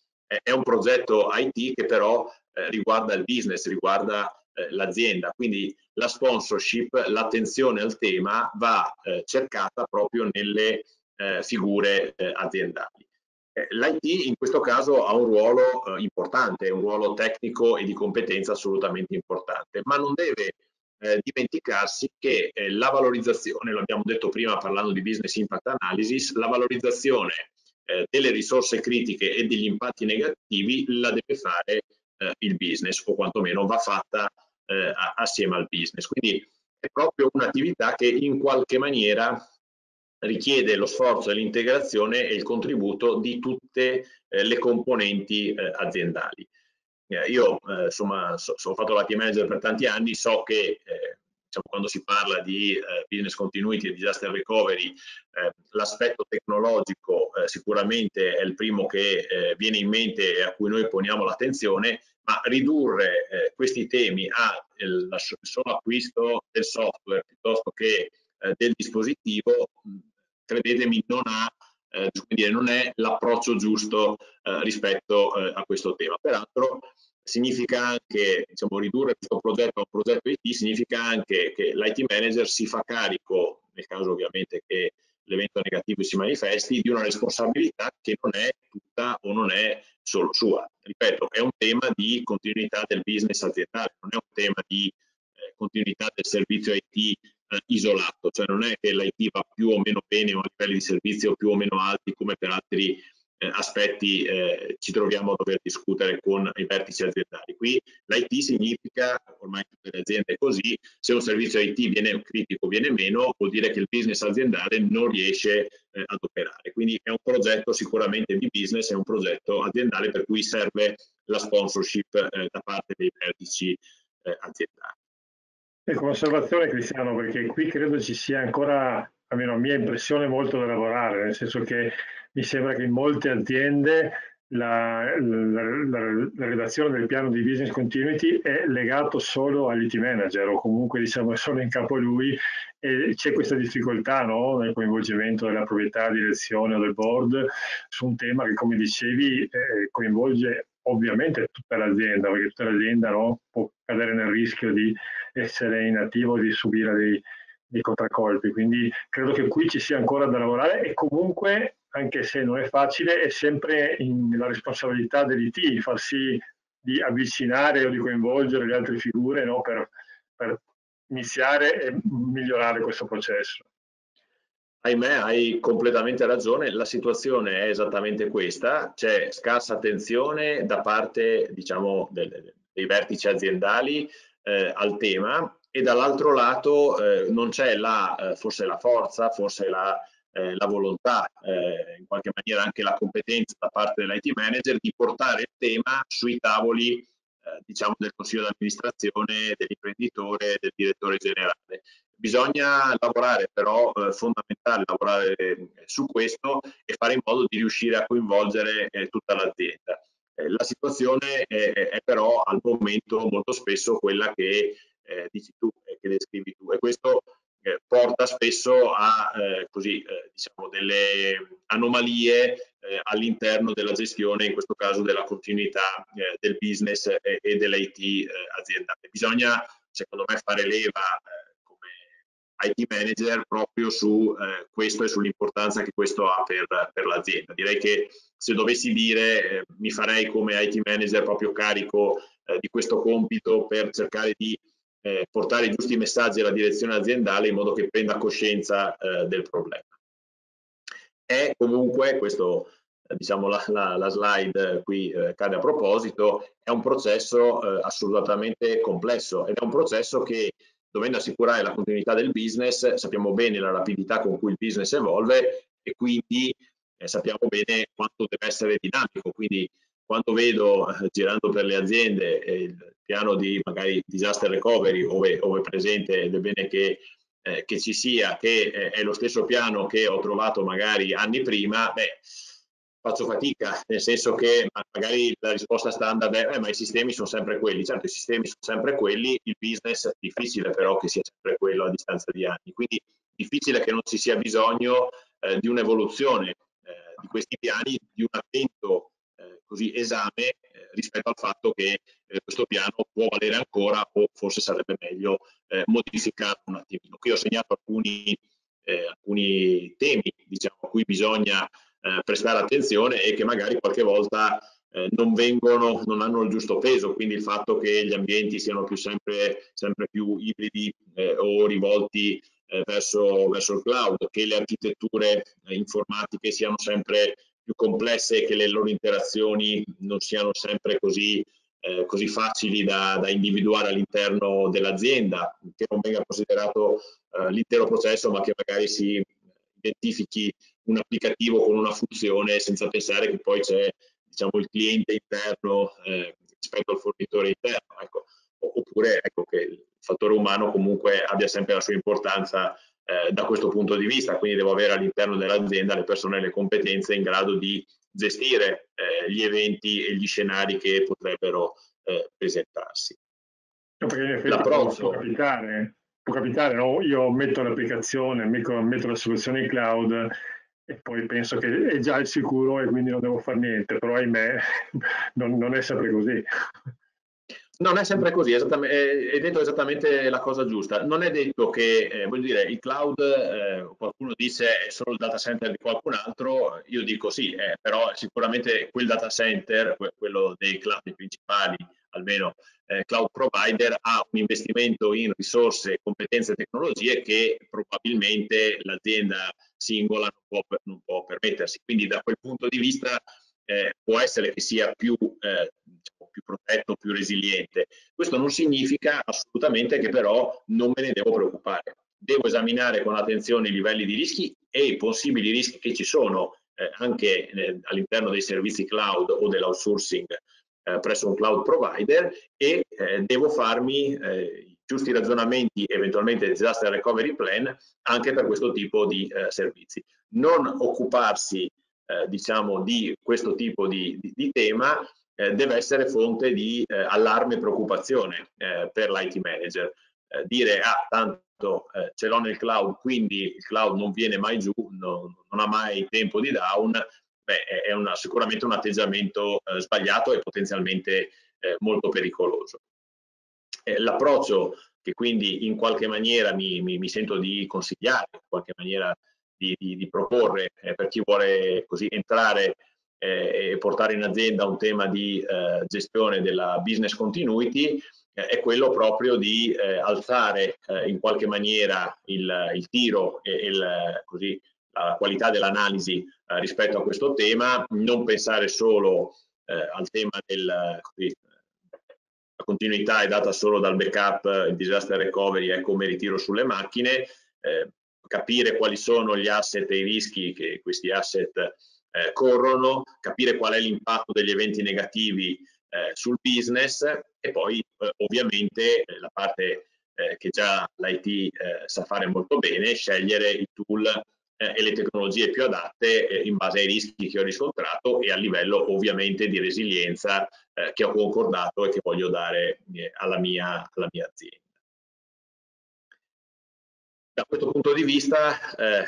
è un progetto I T che però eh, riguarda il business, riguarda eh, l'azienda, quindi la sponsorship, l'attenzione al tema va eh, cercata proprio nelle eh, figure eh, aziendali. Eh, L'I T in questo caso ha un ruolo eh, importante, un ruolo tecnico e di competenza assolutamente importante, ma non deve eh, dimenticarsi che eh, la valorizzazione, l'abbiamo detto prima parlando di business impact analysis, la valorizzazione eh, delle risorse critiche e degli impatti negativi la deve fare eh, il business, o quantomeno va fatta eh, assieme al business. Quindi è proprio un'attività che in qualche maniera richiede lo sforzo e l'integrazione e il contributo di tutte eh, le componenti eh, aziendali. Eh, io eh, insomma so, sono fatto l'I T manager per tanti anni, so che eh, diciamo, quando si parla di eh, business continuity e disaster recovery eh, l'aspetto tecnologico eh, sicuramente è il primo che eh, viene in mente e a cui noi poniamo l'attenzione, ma ridurre eh, questi temi al solo acquisto del software piuttosto che eh, del dispositivo, credetemi, non ha eh, quindi non è l'approccio giusto eh, rispetto eh, a questo tema. Peraltro significa anche, diciamo, ridurre questo progetto a un progetto I T, significa anche che l'I T manager si fa carico, nel caso ovviamente che l'evento negativo si manifesti, di una responsabilità che non è tutta o non è solo sua. Ripeto, è un tema di continuità del business aziendale, non è un tema di eh, continuità del servizio I T isolato, cioè non è che l'I T va più o meno bene o a livelli di servizio più o meno alti come per altri eh, aspetti eh, ci troviamo a dover discutere con i vertici aziendali. Qui l'I T significa, ormai in tutte le aziende è così, se un servizio I T viene critico, viene meno, vuol dire che il business aziendale non riesce eh, ad operare. Quindi è un progetto sicuramente di business, è un progetto aziendale per cui serve la sponsorship eh, da parte dei vertici eh, aziendali. Ecco, un'osservazione, Cristiano, perché qui credo ci sia ancora, almeno a mia impressione, molto da lavorare, nel senso che mi sembra che in molte aziende la, la, la, la redazione del piano di business continuity è legato solo all'I T manager o comunque diciamo solo in capo a lui, e c'è questa difficoltà, no, nel coinvolgimento della proprietà, direzione o del board su un tema che, come dicevi, eh, coinvolge ovviamente tutta l'azienda, perché tutta l'azienda, no, può cadere nel rischio di essere inattivo, di subire dei, dei contraccolpi. Quindi credo che qui ci sia ancora da lavorare e comunque, anche se non è facile, è sempre in, la responsabilità dell'I T far sì di avvicinare o di coinvolgere le altre figure, no, per, per iniziare e migliorare questo processo. Ahimè, hai completamente ragione, la situazione è esattamente questa, c'è scarsa attenzione da parte, diciamo, del, dei vertici aziendali eh, al tema, e dall'altro lato eh, non c'è la, eh, forse la forza, forse la, eh, la volontà, eh, in qualche maniera anche la competenza da parte dell'I T manager di portare il tema sui tavoli eh, diciamo del consiglio d'amministrazione, dell'imprenditore, del direttore generale. Bisogna lavorare però, eh, fondamentale lavorare eh, su questo e fare in modo di riuscire a coinvolgere eh, tutta l'azienda. Eh, la situazione è, è però al momento molto spesso quella che eh, dici tu e che descrivi tu, e questo eh, porta spesso a eh, così, eh, diciamo delle anomalie eh, all'interno della gestione, in questo caso della continuità eh, del business e, e dell'I T eh, aziendale. Bisogna, secondo me, fare leva eh, come I T manager proprio su eh, questo e sull'importanza che questo ha per, per l'azienda. Direi che se dovessi dire eh, mi farei come I T manager proprio carico eh, di questo compito per cercare di eh, portare i giusti messaggi alla direzione aziendale in modo che prenda coscienza eh, del problema. È comunque, questo eh, diciamo la, la, la slide qui eh, cade a proposito, è un processo eh, assolutamente complesso ed è un processo che, dovendo assicurare la continuità del business, sappiamo bene la rapidità con cui il business evolve e quindi eh, sappiamo bene quanto deve essere dinamico. Quindi quando vedo eh, girando per le aziende eh, il piano di magari disaster recovery, ove, ove presente ed è bene che, eh, che ci sia, che eh, è lo stesso piano che ho trovato magari anni prima, beh, faccio fatica, nel senso che magari la risposta standard è eh, ma i sistemi sono sempre quelli. Certo, i sistemi sono sempre quelli, il business è difficile però che sia sempre quello a distanza di anni, quindi difficile che non ci sia bisogno eh, di un'evoluzione eh, di questi piani, di un attento eh, così esame eh, rispetto al fatto che eh, questo piano può valere ancora o forse sarebbe meglio eh, modificarlo un attimino. Qui ho segnato alcuni, eh, alcuni temi, diciamo, a cui bisogna Eh, prestare attenzione e che magari qualche volta eh, non vengono, non hanno il giusto peso, quindi il fatto che gli ambienti siano più sempre, sempre più ibridi eh, o rivolti eh, verso, verso il cloud, che le architetture eh, informatiche siano sempre più complesse e che le loro interazioni non siano sempre così, eh, così facili da, da individuare all'interno dell'azienda, che non venga considerato eh, l'intero processo, ma che magari si identifichi un applicativo con una funzione senza pensare che poi c'è, diciamo, il cliente interno eh, rispetto al fornitore interno, ecco. Oppure ecco, che il fattore umano comunque abbia sempre la sua importanza eh, da questo punto di vista, quindi devo avere all'interno dell'azienda le persone e le competenze in grado di gestire eh, gli eventi e gli scenari che potrebbero eh, presentarsi. No, perché in effetti può, può capitare, può capitare no? Io metto l'applicazione, metto, metto la soluzione in cloud e poi penso che è già il sicuro e quindi non devo fare niente, però ahimè non, non è sempre così. Non è sempre così, hai detto esattamente la cosa giusta. Non è detto che, eh, voglio dire, il cloud, eh, qualcuno dice è solo il data center di qualcun altro, io dico sì, eh, però sicuramente quel data center, quello dei cloud principali, almeno eh, cloud provider, ha un investimento in risorse, competenze e tecnologie che probabilmente l'azienda singola non può, non può permettersi. Quindi da quel punto di vista eh, può essere che sia più, eh, diciamo, più protetto, più resiliente. Questo non significa assolutamente che però non me ne devo preoccupare. Devo esaminare con attenzione i livelli di rischi e i possibili rischi che ci sono eh, anche eh, all'interno dei servizi cloud o dell'outsourcing eh, presso un cloud provider e eh, devo farmi eh, i giusti ragionamenti, eventualmente disaster recovery plan, anche per questo tipo di eh, servizi. Non occuparsi Eh, diciamo di questo tipo di, di, di tema eh, deve essere fonte di eh, allarme e preoccupazione eh, per l'I T manager. Eh, dire ah tanto eh, ce l'ho nel cloud, quindi il cloud non viene mai giù, non, non ha mai tempo di down, beh, è una, sicuramente un atteggiamento eh, sbagliato e potenzialmente eh, molto pericoloso. Eh, l'approccio che quindi in qualche maniera mi, mi, mi sento di consigliare, in qualche maniera Di, di, di proporre eh, per chi vuole così entrare eh, e portare in azienda un tema di eh, gestione della business continuity eh, è quello proprio di eh, alzare eh, in qualche maniera il, il tiro e il, così, la qualità dell'analisi eh, rispetto a questo tema, non pensare solo eh, al tema del così, la continuità è data solo dal backup, il disaster recovery è come ritiro sulle macchine, eh, capire quali sono gli asset e i rischi che questi asset eh, corrono, capire qual è l'impatto degli eventi negativi eh, sul business e poi eh, ovviamente eh, la parte eh, che già l'I T eh, sa fare molto bene, scegliere i tool eh, e le tecnologie più adatte eh, in base ai rischi che ho riscontrato e a livello ovviamente di resilienza eh, che ho concordato e che voglio dare eh, alla, mia, alla mia azienda. da questo punto di vista, eh,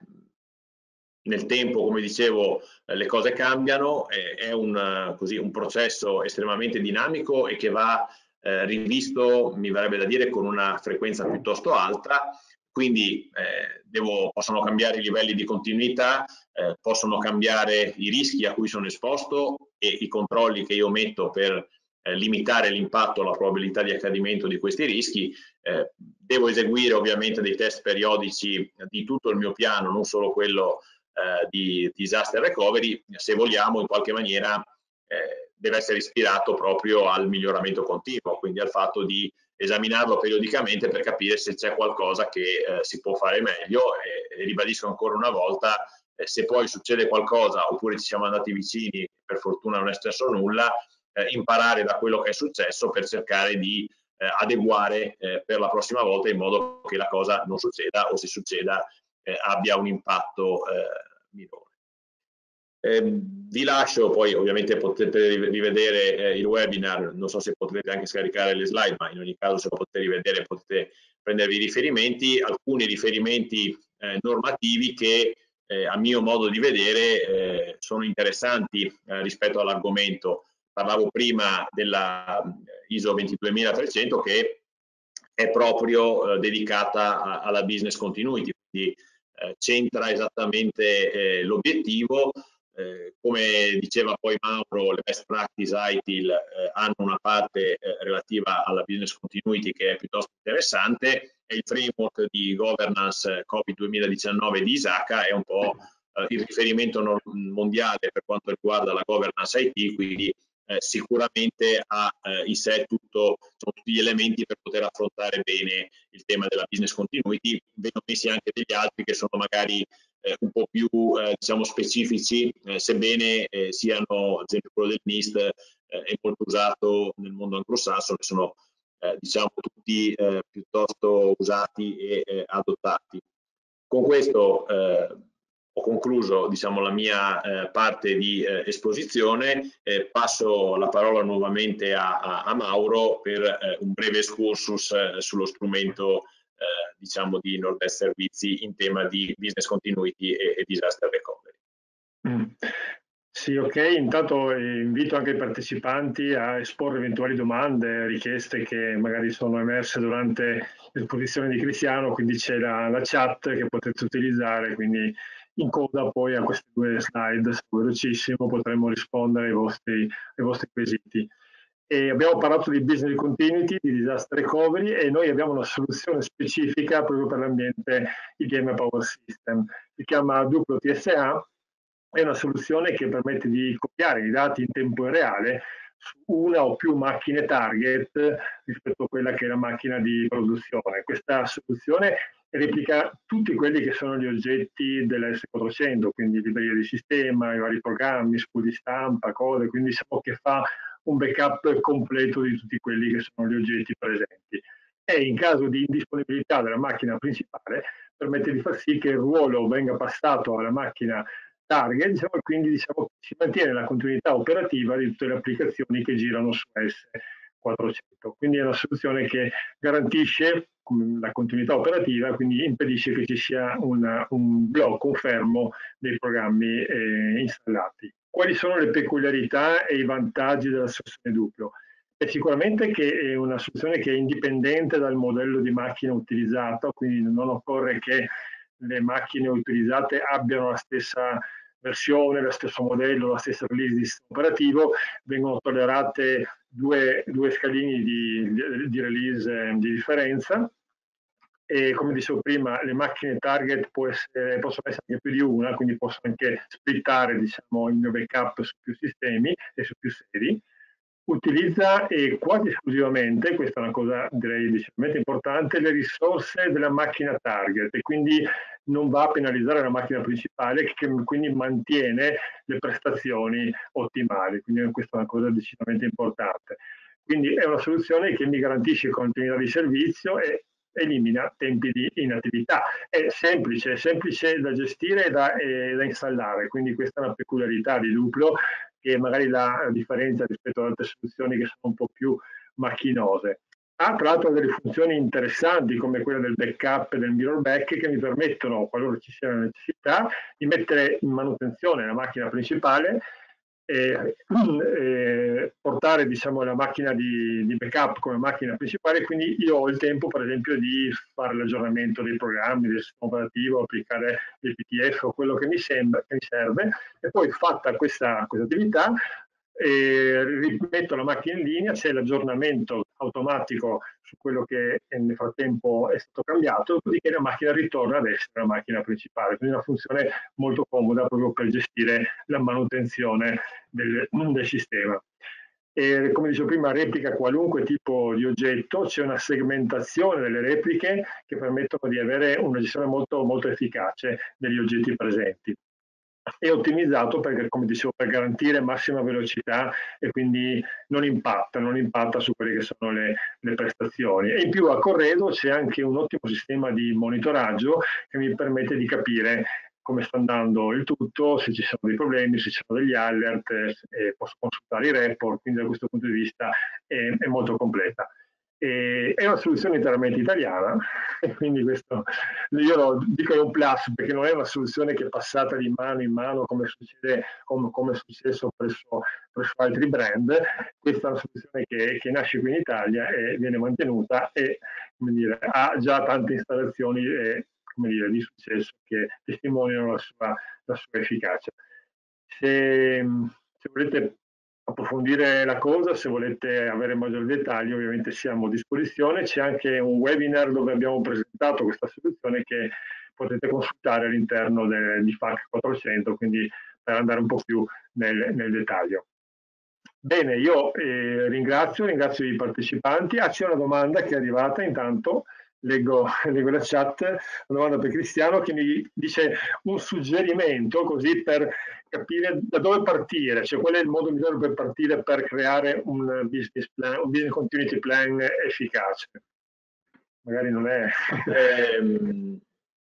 nel tempo, come dicevo, eh, le cose cambiano, eh, è un, così, un processo estremamente dinamico e che va eh, rivisto, mi verrebbe da dire, con una frequenza piuttosto alta, quindi eh, devo, possono cambiare i livelli di continuità, eh, possono cambiare i rischi a cui sono esposto e i controlli che io metto per eh, limitare l'impatto, la probabilità di accadimento di questi rischi. Eh, devo eseguire ovviamente dei test periodici di tutto il mio piano, non solo quello eh, di disaster recovery, se vogliamo in qualche maniera eh, deve essere ispirato proprio al miglioramento continuo, quindi al fatto di esaminarlo periodicamente per capire se c'è qualcosa che eh, si può fare meglio e, e ribadisco ancora una volta, eh, se poi succede qualcosa oppure ci siamo andati vicini, per fortuna non è successo nulla, eh, imparare da quello che è successo per cercare di eh, adeguare eh, per la prossima volta in modo che la cosa non succeda o se succeda eh, abbia un impatto eh, minore. Eh, vi lascio, poi ovviamente potete rivedere eh, il webinar, non so se potrete anche scaricare le slide, ma in ogni caso se lo potete rivedere potete prendervi i riferimenti, alcuni riferimenti eh, normativi che eh, a mio modo di vedere eh, sono interessanti eh, rispetto all'argomento. Parlavo prima della I S O ventiduemilatrecento che è proprio eh, dedicata a, alla business continuity, quindi eh, centra esattamente eh, l'obiettivo. Eh, come diceva poi Mauro, le best practice I T I L eh, hanno una parte eh, relativa alla business continuity che è piuttosto interessante e il framework di governance Covid duemiladiciannove di ISACA è un po' eh, il riferimento mondiale per quanto riguarda la governance I T, quindi eh, sicuramente ha eh, in sé tutto, sono tutti gli elementi per poter affrontare bene il tema della business continuity. Vedo messi anche degli altri che sono magari Eh, un po' più eh, diciamo specifici, eh, sebbene eh, siano, ad esempio quello del NIST, eh, è molto usato nel mondo anglosassone, sono eh, diciamo tutti eh, piuttosto usati e eh, adottati. Con questo eh, ho concluso diciamo, la mia eh, parte di eh, esposizione, eh, passo la parola nuovamente a, a, a Mauro per eh, un breve excursus eh, sullo strumento Eh, diciamo di Nord-Est Servizi in tema di business continuity e, e disaster recovery. Mm. Sì, ok, intanto invito anche i partecipanti a esporre eventuali domande, richieste che magari sono emerse durante l'esposizione di Cristiano, quindi c'è la, la chat che potete utilizzare, quindi in coda poi a queste due slide, velocissimo, potremo rispondere ai vostri, ai vostri quesiti. E abbiamo parlato di business continuity, di disaster recovery e noi abbiamo una soluzione specifica proprio per l'ambiente I B M Power System. Si chiama Duplo T S A, è una soluzione che permette di copiare i dati in tempo reale su una o più macchine target rispetto a quella che è la macchina di produzione. Questa soluzione replica tutti quelli che sono gli oggetti della S quattrocento, quindi libreria di sistema, i vari programmi, spool di stampa, cose, quindi diciamo che fa un backup completo di tutti quelli che sono gli oggetti presenti. E in caso di indisponibilità della macchina principale permette di far sì che il ruolo venga passato alla macchina target, diciamo, e quindi diciamo, si mantiene la continuità operativa di tutte le applicazioni che girano su S quattrocento. Quindi è una soluzione che garantisce la continuità operativa, quindi impedisce che ci sia una, un blocco, un fermo dei programmi eh, installati. Quali sono le peculiarità e i vantaggi della soluzione Duplo? È sicuramente che è una soluzione che è indipendente dal modello di macchina utilizzato, quindi non occorre che le macchine utilizzate abbiano la stessa versione, lo stesso modello, la stessa release di sistema operativo, vengono tollerate due, due scalini di, di release di differenza. E come dicevo prima, le macchine target può essere, possono essere anche più di una, quindi possono anche splittare diciamo, il mio backup su più sistemi e su più sedi. Utilizza eh, quasi esclusivamente, questa è una cosa direi decisamente importante, le risorse della macchina target e quindi non va a penalizzare la macchina principale che quindi mantiene le prestazioni ottimali, quindi questa è una cosa decisamente importante. Quindi è una soluzione che mi garantisce continuità di servizio e elimina tempi di inattività. È semplice, è semplice da gestire e da, eh, da installare, quindi questa è una peculiarità di Duplo che magari la differenza rispetto ad altre soluzioni che sono un po' più macchinose. ha tra l'altro delle funzioni interessanti come quella del backup e del mirror back che mi permettono, qualora ci sia la necessità, di mettere in manutenzione la macchina principale e, e portare diciamo, la macchina di, di backup come macchina principale, quindi io ho il tempo per esempio di fare l'aggiornamento dei programmi, del sistema operativo, applicare il P T F o quello che mi, sembra, che mi serve, e poi fatta questa, questa attività e rimetto la macchina in linea, c'è l'aggiornamento automatico su quello che nel frattempo è stato cambiato, dopodiché la macchina ritorna ad essere la macchina principale, quindi una funzione molto comoda proprio per gestire la manutenzione del, del sistema. E come dicevo prima, replica qualunque tipo di oggetto, c'è una segmentazione delle repliche che permettono di avere una gestione molto, molto efficace degli oggetti presenti. È ottimizzato perché, come dicevo, per garantire massima velocità e quindi non impatta, non impatta su quelle che sono le, le prestazioni. E in più a Corredo c'è anche un ottimo sistema di monitoraggio che mi permette di capire come sta andando il tutto, se ci sono dei problemi, se ci sono degli alert, eh, posso consultare i report, quindi da questo punto di vista è, è molto completa. E è una soluzione interamente italiana, e quindi questo io lo dico è un plus perché non è una soluzione che è passata di mano in mano come, succede, come, come è successo presso, presso altri brand. Questa è una soluzione che, che nasce qui in Italia e viene mantenuta e come dire, ha già tante installazioni e, come dire, di successo che testimoniano la sua, la sua efficacia. Se, se volete approfondire la cosa, se volete avere maggiori dettagli, ovviamente siamo a disposizione. C'è anche un webinar dove abbiamo presentato questa soluzione che potete consultare all'interno di F A Q quattrocento, quindi per andare un po' più nel, nel dettaglio. Bene, io eh, ringrazio, ringrazio i partecipanti. Ah, c'è una domanda che è arrivata intanto. Leggo, leggo la chat, una domanda per Cristiano che mi dice un suggerimento così per capire da dove partire, cioè qual è il modo migliore per partire per creare un business plan, un business continuity plan efficace. Magari non è... Eh,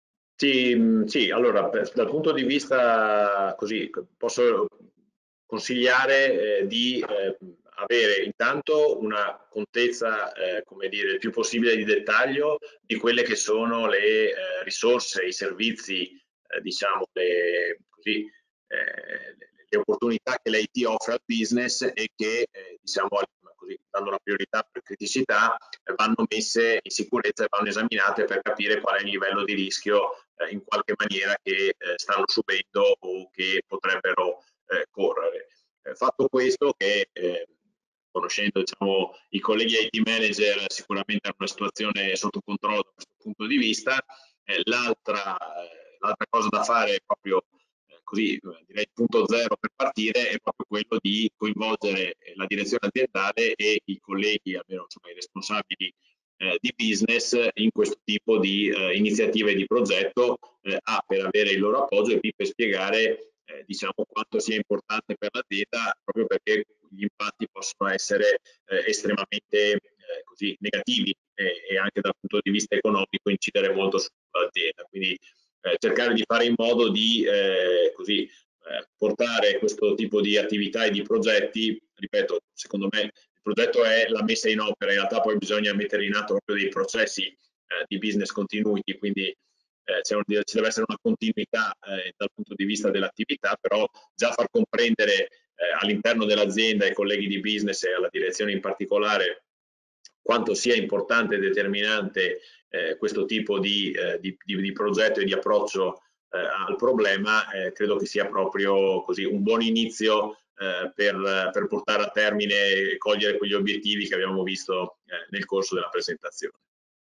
sì, sì, allora dal punto di vista così posso consigliare eh, di eh, avere intanto una contezza, eh, come dire, il più possibile di dettaglio di quelle che sono le eh, risorse, i servizi, eh, diciamo, le, così, eh, le opportunità che l'I T offre al business e che, eh, diciamo, così, dando la priorità per criticità, eh, vanno messe in sicurezza e vanno esaminate per capire qual è il livello di rischio eh, in qualche maniera che eh, stanno subendo o che potrebbero eh, correre. Eh, fatto questo, che eh, conoscendo diciamo, i colleghi I T manager sicuramente hanno una situazione sotto controllo da questo punto di vista, eh, l'altra eh, cosa da fare è proprio eh, così, direi punto zero per partire, è proprio quello di coinvolgere la direzione aziendale e i colleghi, almeno insomma, i responsabili eh, di business in questo tipo di eh, iniziative di progetto, eh, A per avere il loro appoggio e B per spiegare eh, diciamo quanto sia importante per l'azienda, proprio perché gli impatti possono essere eh, estremamente eh, così negativi e, e anche dal punto di vista economico incidere molto sull'azienda. Quindi eh, cercare di fare in modo di eh, così eh, portare questo tipo di attività e di progetti, ripeto, secondo me il progetto è la messa in opera, in realtà poi bisogna mettere in atto proprio dei processi eh, di business continuity, quindi eh, c'è un, ci deve essere una continuità eh, dal punto di vista dell'attività, però già far comprendere eh, all'interno dell'azienda, ai colleghi di business e alla direzione in particolare quanto sia importante e determinante eh, questo tipo di, eh, di, di, di progetto e di approccio eh, al problema, eh, credo che sia proprio così un buon inizio eh, per, per portare a termine e cogliere quegli obiettivi che abbiamo visto eh, nel corso della presentazione.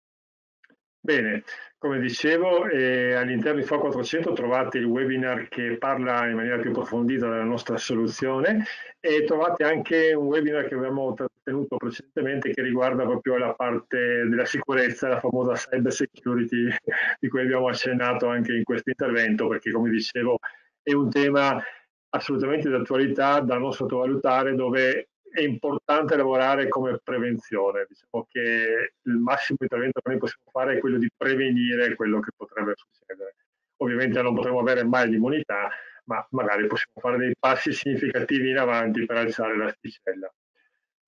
Bene, come dicevo, eh, all'interno di F A Q quattrocento trovate il webinar che parla in maniera più approfondita della nostra soluzione e trovate anche un webinar che abbiamo tenuto precedentemente che riguarda proprio la parte della sicurezza, la famosa cyber security di cui abbiamo accennato anche in questo intervento, perché come dicevo è un tema assolutamente di attualità da non sottovalutare, dove è importante lavorare come prevenzione. Diciamo che il massimo intervento che noi possiamo fare è quello di prevenire quello che potrebbe succedere. Ovviamente non potremo avere mai l'immunità, ma magari possiamo fare dei passi significativi in avanti per alzare l'asticella.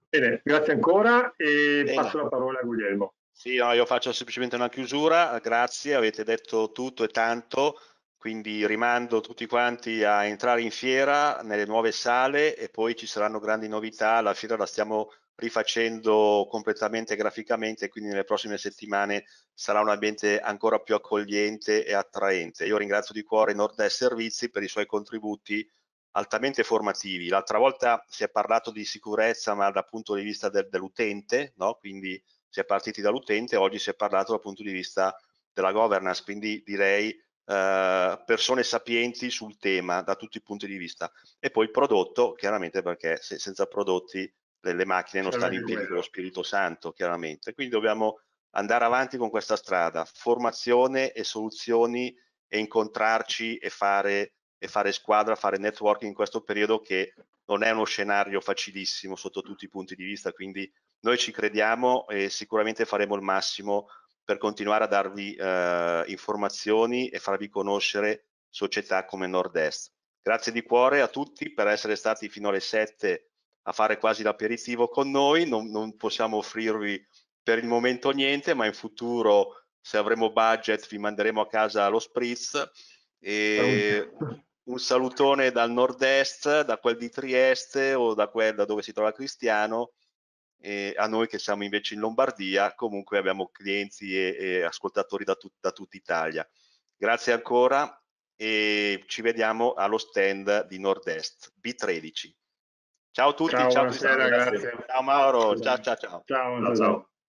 Bene, grazie ancora e Bene. passo la parola a Guglielmo. Sì, no, io faccio semplicemente una chiusura, grazie, avete detto tutto e tanto, quindi rimando tutti quanti a entrare in fiera nelle nuove sale e poi ci saranno grandi novità, la fiera la stiamo rifacendo completamente graficamente, quindi nelle prossime settimane sarà un ambiente ancora più accogliente e attraente. Io ringrazio di cuore Nord-Est Servizi per i suoi contributi altamente formativi. L'altra volta si è parlato di sicurezza, ma dal punto di vista del, dell'utente, no? Quindi si è partiti dall'utente, oggi si è parlato dal punto di vista della governance, quindi direi eh, persone sapienti sul tema da tutti i punti di vista. E poi il prodotto, chiaramente, perché se, senza prodotti le, le macchine non stanno in piedi con lo Spirito Santo, chiaramente. Quindi dobbiamo andare avanti con questa strada, formazione e soluzioni e incontrarci e fare, e fare squadra, fare networking in questo periodo che non è uno scenario facilissimo sotto tutti i punti di vista, quindi noi ci crediamo e sicuramente faremo il massimo per continuare a darvi eh, informazioni e farvi conoscere società come Nord-Est. Grazie di cuore a tutti per essere stati fino alle sette a fare quasi l'aperitivo con noi, non, non possiamo offrirvi per il momento niente, ma in futuro se avremo budget vi manderemo a casa lo spritz e un salutone dal nord-est, da quel di Trieste o da quel da dove si trova Cristiano, e a noi che siamo invece in Lombardia comunque abbiamo clienti e, e ascoltatori da, tut, da tutta Italia. Grazie ancora e ci vediamo allo stand di Nord-Est B tredici. Ciao a tutti, Ciao, ciao buonasera, Cristiano, grazie. ciao Mauro, ciao ciao ciao. Ciao, ciao. ciao.